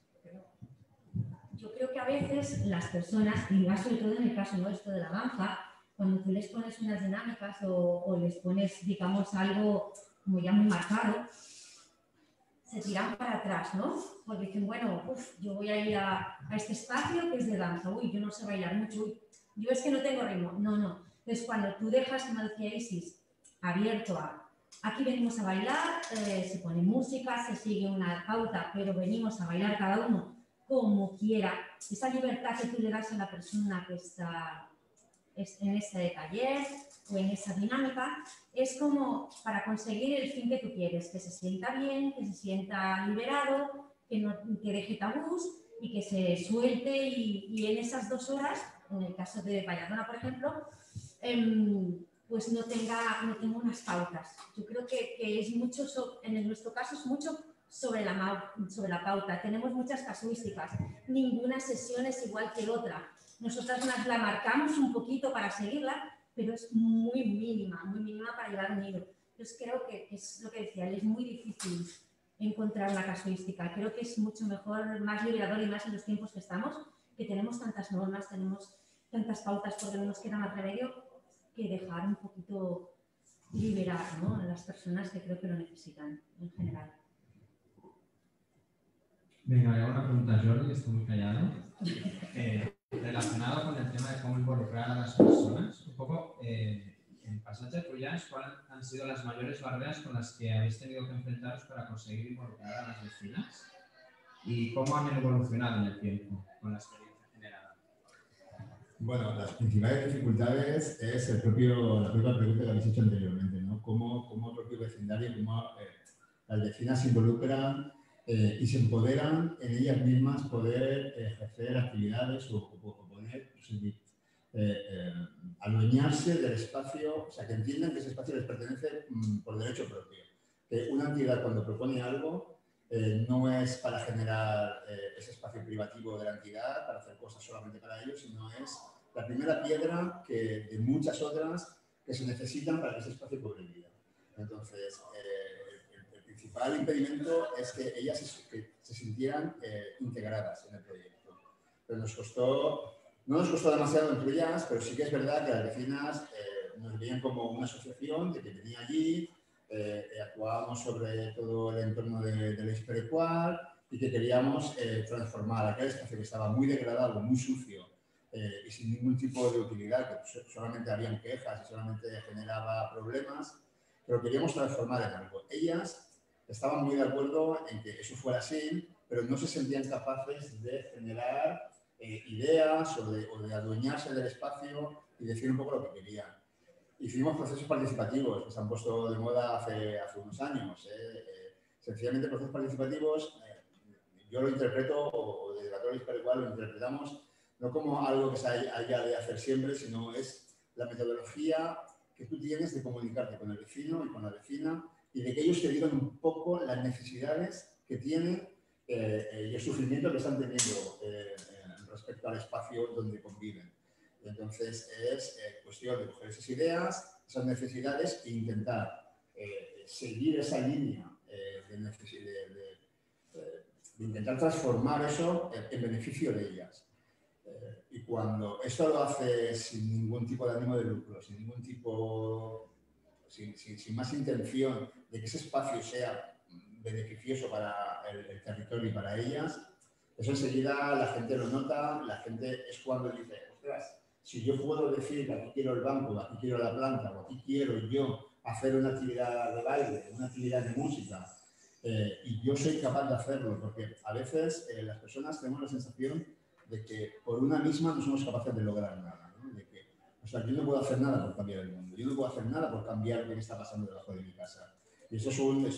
Yo creo que a veces las personas, y más sobre todo en el caso nuestro de la danza, cuando tú les pones unas dinámicas o les pones, digamos, algo como ya muy marcado, se tiran para atrás, ¿no? Porque dicen, bueno, yo voy a ir a este espacio que es de danza, uy, yo no sé bailar mucho, uy, yo es que no tengo ritmo. No. Entonces, cuando tú dejas, como decía Isis, abierto a, aquí venimos a bailar, se pone música, se sigue una pauta, pero venimos a bailar cada uno como quiera, esa libertad que tú le das a la persona que está en ese taller o en esa dinámica, es como para conseguir el fin que tú quieres, que se sienta bien, que se sienta liberado, que deje tabús y que se suelte y en esas 2 horas, en el caso de Valladolid, por ejemplo, pues no tenga unas pautas. Yo creo que es mucho, en nuestro caso es mucho sobre la pauta. Tenemos muchas casuísticas. Ninguna sesión es igual que otra. Nosotras la marcamos un poquito para seguirla, pero es muy mínima para llevar un hilo. Entonces creo que es lo que decía, es muy difícil encontrar la casuística. Creo que es mucho mejor, más liberador y más en los tiempos que estamos, que tenemos tantas normas, tenemos tantas pautas porque no nos queda más remedio que dejar un poquito liberar, ¿no?, a las personas que creo que lo necesitan en general. Venga, le hago una pregunta a Jordi, que está muy callado. Relacionado con el tema de cómo involucrar a las personas, un poco en Passatge de Prullans, ¿cuáles han sido las mayores barreras con las que habéis tenido que enfrentaros para conseguir involucrar a las vecinas? ¿Y cómo han evolucionado en el tiempo con la experiencia generada? Bueno, las principales dificultades es la propia pregunta que habéis hecho anteriormente, ¿no? Cómo el propio vecindario, cómo las vecinas se involucran y se empoderan en ellas mismas poder ejercer actividades o poder adueñarse del espacio, o sea, que entiendan que ese espacio les pertenece por derecho propio. Una entidad cuando propone algo no es para generar ese espacio privativo de la entidad, para hacer cosas solamente para ellos, sino es la primera piedra de muchas otras que se necesitan para que ese espacio cobre vida. Entonces, el principal impedimento es que ellas se sintieran integradas en el proyecto. Pero no nos costó demasiado entre ellas, pero sí que es verdad que las vecinas nos veían como una asociación que venía allí, actuábamos sobre todo el entorno del Experecuar y que queríamos transformar aquel espacio que estaba muy degradado, muy sucio y sin ningún tipo de utilidad, que solamente habían quejas y solamente generaba problemas, pero queríamos transformar en algo. Ellas estaban muy de acuerdo en que eso fuera así, pero no se sentían capaces de generar ideas o de adueñarse del espacio y decir un poco lo que querían. Hicimos procesos participativos que se han puesto de moda hace unos años. Sencillamente procesos participativos, yo lo interpreto, o desde la Torre igual lo interpretamos, no como algo que se haya de hacer siempre, sino es la metodología que tú tienes de comunicarte con el vecino y con la vecina y de que ellos te digan un poco las necesidades que tienen y el sufrimiento que están teniendo respecto al espacio donde conviven. Entonces, es cuestión de coger esas ideas, esas necesidades e intentar seguir esa línea de intentar transformar eso en beneficio de ellas. Y cuando esto lo hace sin ningún tipo de ánimo de lucro, sin ningún tipo, sin más intención de que ese espacio sea beneficioso para el territorio y para ellas, eso enseguida la gente lo nota, la gente es cuando dice, ostras, si yo puedo decir que aquí quiero el banco, aquí quiero la planta, o aquí quiero yo hacer una actividad de baile, una actividad de música, y yo soy capaz de hacerlo, porque a veces las personas tenemos la sensación de que por una misma no somos capaces de lograr nada, ¿no? De que, o sea, yo no puedo hacer nada por cambiar el mundo, yo no puedo hacer nada por cambiar lo que está pasando debajo de mi casa. Y eso es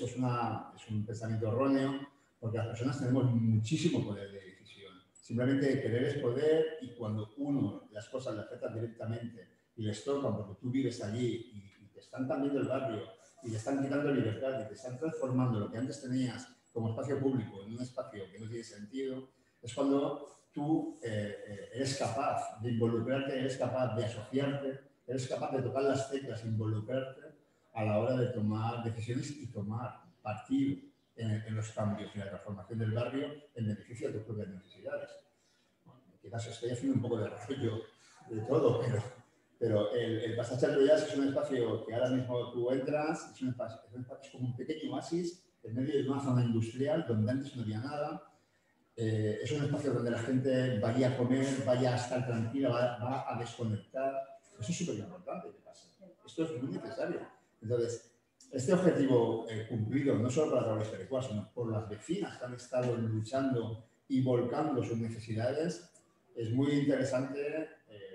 un pensamiento erróneo, porque las personas tenemos muchísimo poder de decisión. Simplemente querer es poder, y cuando las cosas le afectan directamente y les tocan porque tú vives allí y te están cambiando el barrio y te están quitando libertad y te están transformando lo que antes tenías como espacio público en un espacio que no tiene sentido, es cuando tú eres capaz de involucrarte, eres capaz de asociarte, eres capaz de tocar las teclas, involucrarte a la hora de tomar decisiones y tomar partido en los cambios y la transformación del barrio en beneficio de tus propias necesidades. Bueno, quizás estoy haciendo un poco de rollo de todo, pero el Pasaje Altoiás es un espacio que ahora mismo tú entras, es un espacio como un pequeño oasis en medio de una zona industrial donde antes no había nada. Es un espacio donde la gente vaya a comer, vaya a estar tranquila, va a desconectar. Eso es súper importante que pase. Esto es muy necesario. Entonces, este objetivo cumplido no solo por la Torre Experecuar, sino por las vecinas que han estado luchando y volcando sus necesidades, es muy interesante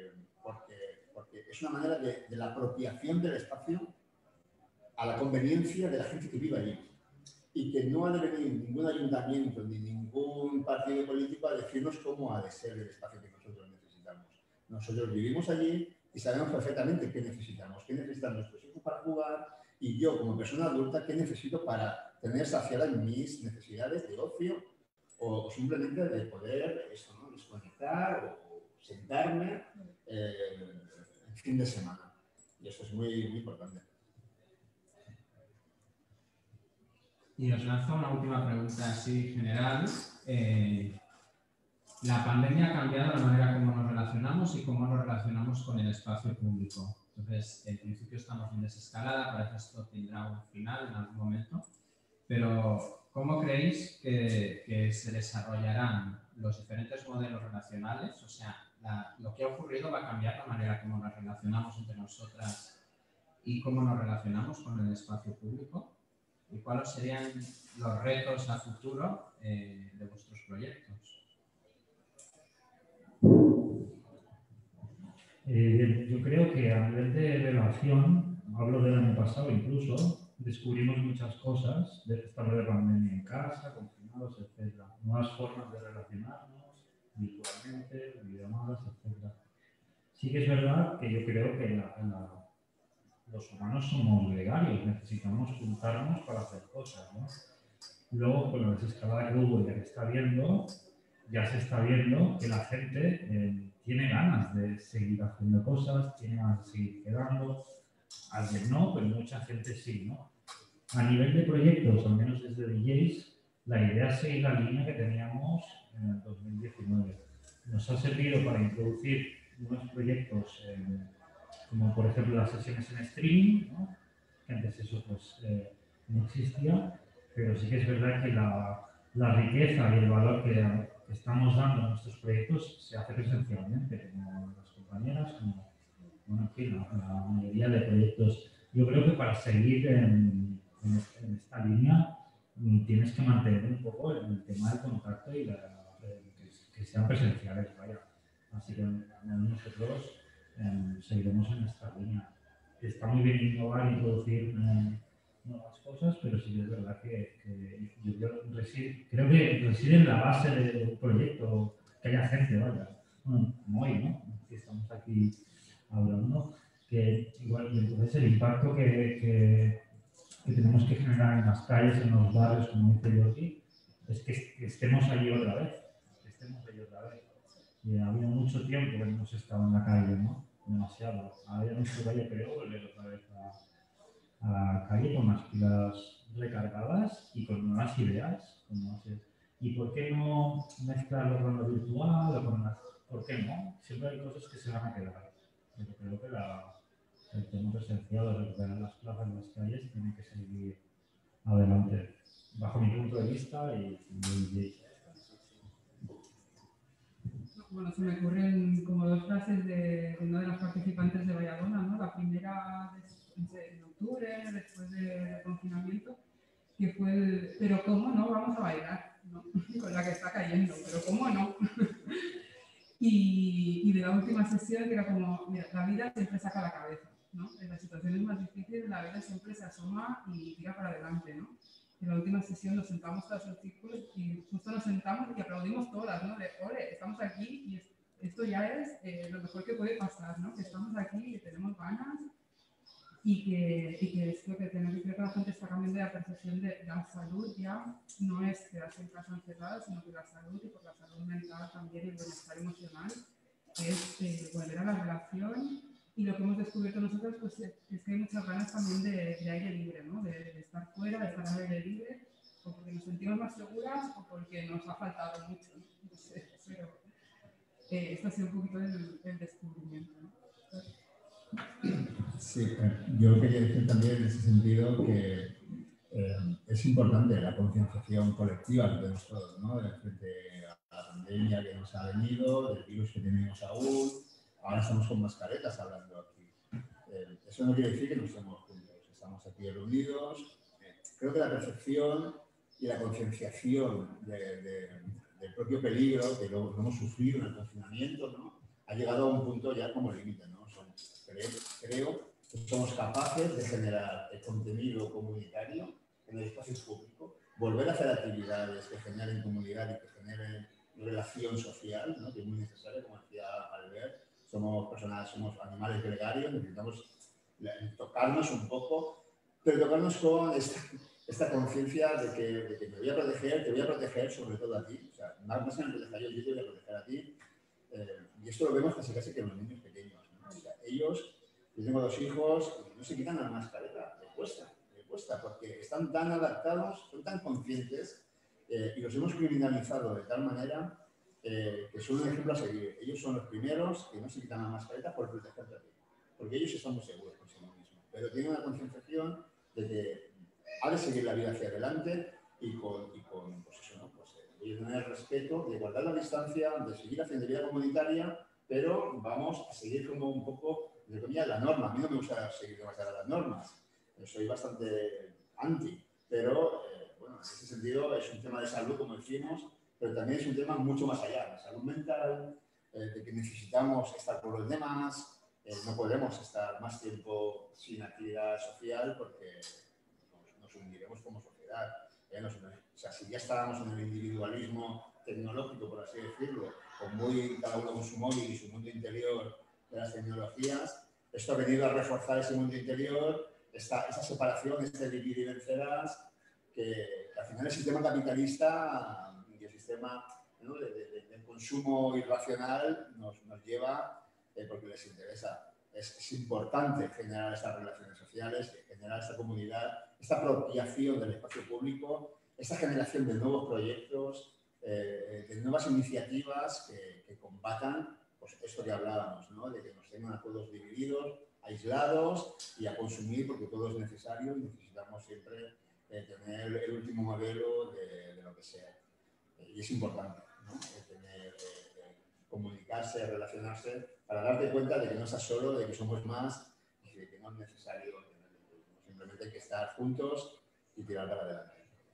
porque es una manera de la apropiación del espacio a la conveniencia de la gente que vive allí. Y que no ha de venir ningún ayuntamiento ni ningún partido político a decirnos cómo ha de ser el espacio que nosotros necesitamos. Nosotros vivimos allí y sabemos perfectamente qué necesitamos nuestros hijos para jugar y yo como persona adulta qué necesito para tener saciadas mis necesidades de ocio o simplemente de poder desconectar o sentarme en fin de semana. Y eso es muy, muy importante. Y os lanzo una última pregunta así general. La pandemia ha cambiado la manera como nos relacionamos y cómo nos relacionamos con el espacio público. Entonces, en principio estamos en desescalada, parece que esto tendrá un final en algún momento, pero ¿cómo creéis que se desarrollarán los diferentes modelos relacionales? O sea, lo que ha ocurrido va a cambiar la manera como nos relacionamos entre nosotras y cómo nos relacionamos con el espacio público. ¿Y cuáles serían los retos a futuro de vuestros proyectos? Yo creo que a nivel de relación, hablo del año pasado incluso, descubrimos muchas cosas de esta de pandemia en casa, confinados, etc. Nuevas formas de relacionarnos, virtualmente, videollamadas, etc. Sí que es verdad que yo creo que los humanos somos gregarios, necesitamos juntarnos para hacer cosas, ¿no? Luego, con la desescalada que hubo y que está viendo, ya se está viendo que la gente tiene ganas de seguir haciendo cosas, tiene ganas de seguir quedando. alguien no, pero mucha gente sí, ¿no? A nivel de proyectos, al menos desde DJs, la idea es seguir la línea que teníamos en el 2019. Nos ha servido para introducir nuevos proyectos, como por ejemplo las sesiones en streaming, ¿no? Que antes eso pues, no existía, pero sí que es verdad que la riqueza y el valor que estamos dando a nuestros proyectos se hace presencialmente, como las compañeras, como bueno, en fin, la mayoría de proyectos. Yo creo que para seguir en esta línea tienes que mantener un poco el tema del contacto y que sean presenciales, vaya. Así que nosotros seguiremos en esta línea. Está muy bien innovar, introducir nuevas cosas, pero sí que es verdad que creo que reside en la base del proyecto, que haya gente, vaya. Bueno, como hoy, ¿no? Que estamos aquí hablando, que igual, entonces el impacto que tenemos que generar en las calles, en los barrios, como dice Jordi, es que estemos allí otra vez, Y ha habido mucho tiempo que hemos estado en la calle, ¿no? Demasiado. Ahora ya nuestro valle creo volver otra vez a la calle con las pilas recargadas y con nuevas ideas. ¿Y por qué no mezclarlo con lo virtual o con las... ¿Por qué no? Siempre hay cosas que se van a quedar. Pero creo que el tema presencial de recuperar las plazas en las calles tiene que seguir adelante, bajo mi punto de vista Bueno, se me ocurren como dos frases de una de las participantes de Valladona, ¿no? La primera en octubre, después del confinamiento, que fue el pero cómo no vamos a bailar, ¿no? Con la que está cayendo, pero cómo no. Y de la última sesión que era como, mira, la vida siempre saca la cabeza, ¿no? En las situaciones más difíciles la vida siempre se asoma y tira para adelante, ¿no? En la última sesión nos sentamos todas en círculos y justo nos sentamos y aplaudimos todas, ¿no? De, ole, estamos aquí y esto ya es lo mejor que puede pasar, ¿no? Que estamos aquí y que tenemos ganas y que es lo que tenemos. Creo que la gente está cambiando la percepción de la salud ya no es quedarse en casa encerrada, sino que la salud y por la salud mental también y el bienestar emocional es volver a la relación. Y lo que hemos descubierto nosotros pues, es que hay muchas ganas también de aire libre, ¿no? De estar fuera, de estar al aire libre, o porque nos sentimos más seguras o porque nos ha faltado mucho, ¿no? No sé, pero esto ha sido un poquito el descubrimiento, ¿no? Sí, yo quería decir también en ese sentido que es importante la concienciación colectiva que tenemos todos, ¿no? Frente a la pandemia que nos ha venido, del virus que tenemos aún. Ahora estamos con mascaretas hablando aquí. Eso no quiere decir que no estemos juntos, estamos aquí reunidos. Creo que la percepción y la concienciación del propio peligro que lo hemos sufrido en el confinamiento, ¿no? Ha llegado a un punto ya como límite, ¿no? Creo que somos capaces de generar el contenido comunitario en el espacio público, volver a hacer actividades que generen comunidad y que generen relación social, ¿no? Que es muy necesaria, como decía Albert. Somos personas, somos animales gregarios, necesitamos tocarnos un poco, pero tocarnos con esta conciencia de que me voy a proteger, te voy a proteger sobre todo a ti. O sea, más que me proteja yo te voy a proteger a ti. Y esto lo vemos casi que en los niños pequeños, ¿no? O sea, ellos, yo tengo 2 hijos, no se quitan la mascareta, me cuesta, porque están tan adaptados, son tan conscientes y los hemos criminalizado de tal manera que son un ejemplo a seguir. Ellos son los primeros que no se quitan la mascareta por protegerte a ti, porque ellos están muy seguros con sí mismos, pero tienen una concienciación de que ha de seguir la vida hacia adelante y con pues eso, ¿no? Pues, de tener respeto, de guardar la distancia, de seguir haciendo vida comunitaria, pero vamos a seguir como un poco, entre comillas, la norma. A mí no me gusta seguir demasiado las normas, soy bastante anti, pero bueno, en ese sentido es un tema de salud, como decimos, pero también es un tema mucho más allá, de salud mental, de que necesitamos estar con los demás, no podemos estar más tiempo sin actividad social porque nos hundiremos como sociedad. O sea, si ya estábamos en el individualismo tecnológico, por así decirlo, cada uno con su móvil y su mundo interior de las tecnologías, esto ha venido a reforzar ese mundo interior, esa separación, este vivir y vencerás, que al final el sistema capitalista y el sistema, ¿no? de consumo irracional nos lleva porque les interesa. es importante generar estas relaciones sociales, generar esta comunidad, esta apropiación del espacio público, esta generación de nuevos proyectos, de nuevas iniciativas que combatan pues, esto que hablábamos, ¿no? De que nos tengan a todos divididos, aislados y a consumir porque todo es necesario y necesitamos siempre tener el último modelo de lo que sea. Y es importante, ¿no? Comunicarse, relacionarse, para darte cuenta de que no estás solo, de que somos más y de que no es necesario. Simplemente hay que estar juntos y tirar para adelante.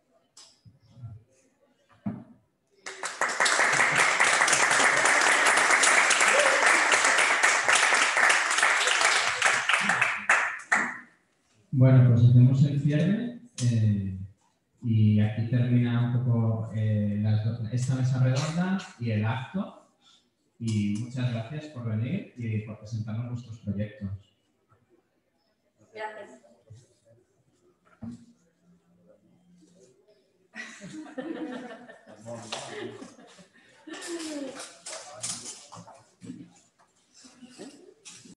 Bueno, pues hacemos el cierre y aquí termina un poco esta mesa redonda y el acto. Y muchas gracias por venir y por presentarnos vuestros proyectos. Gracias.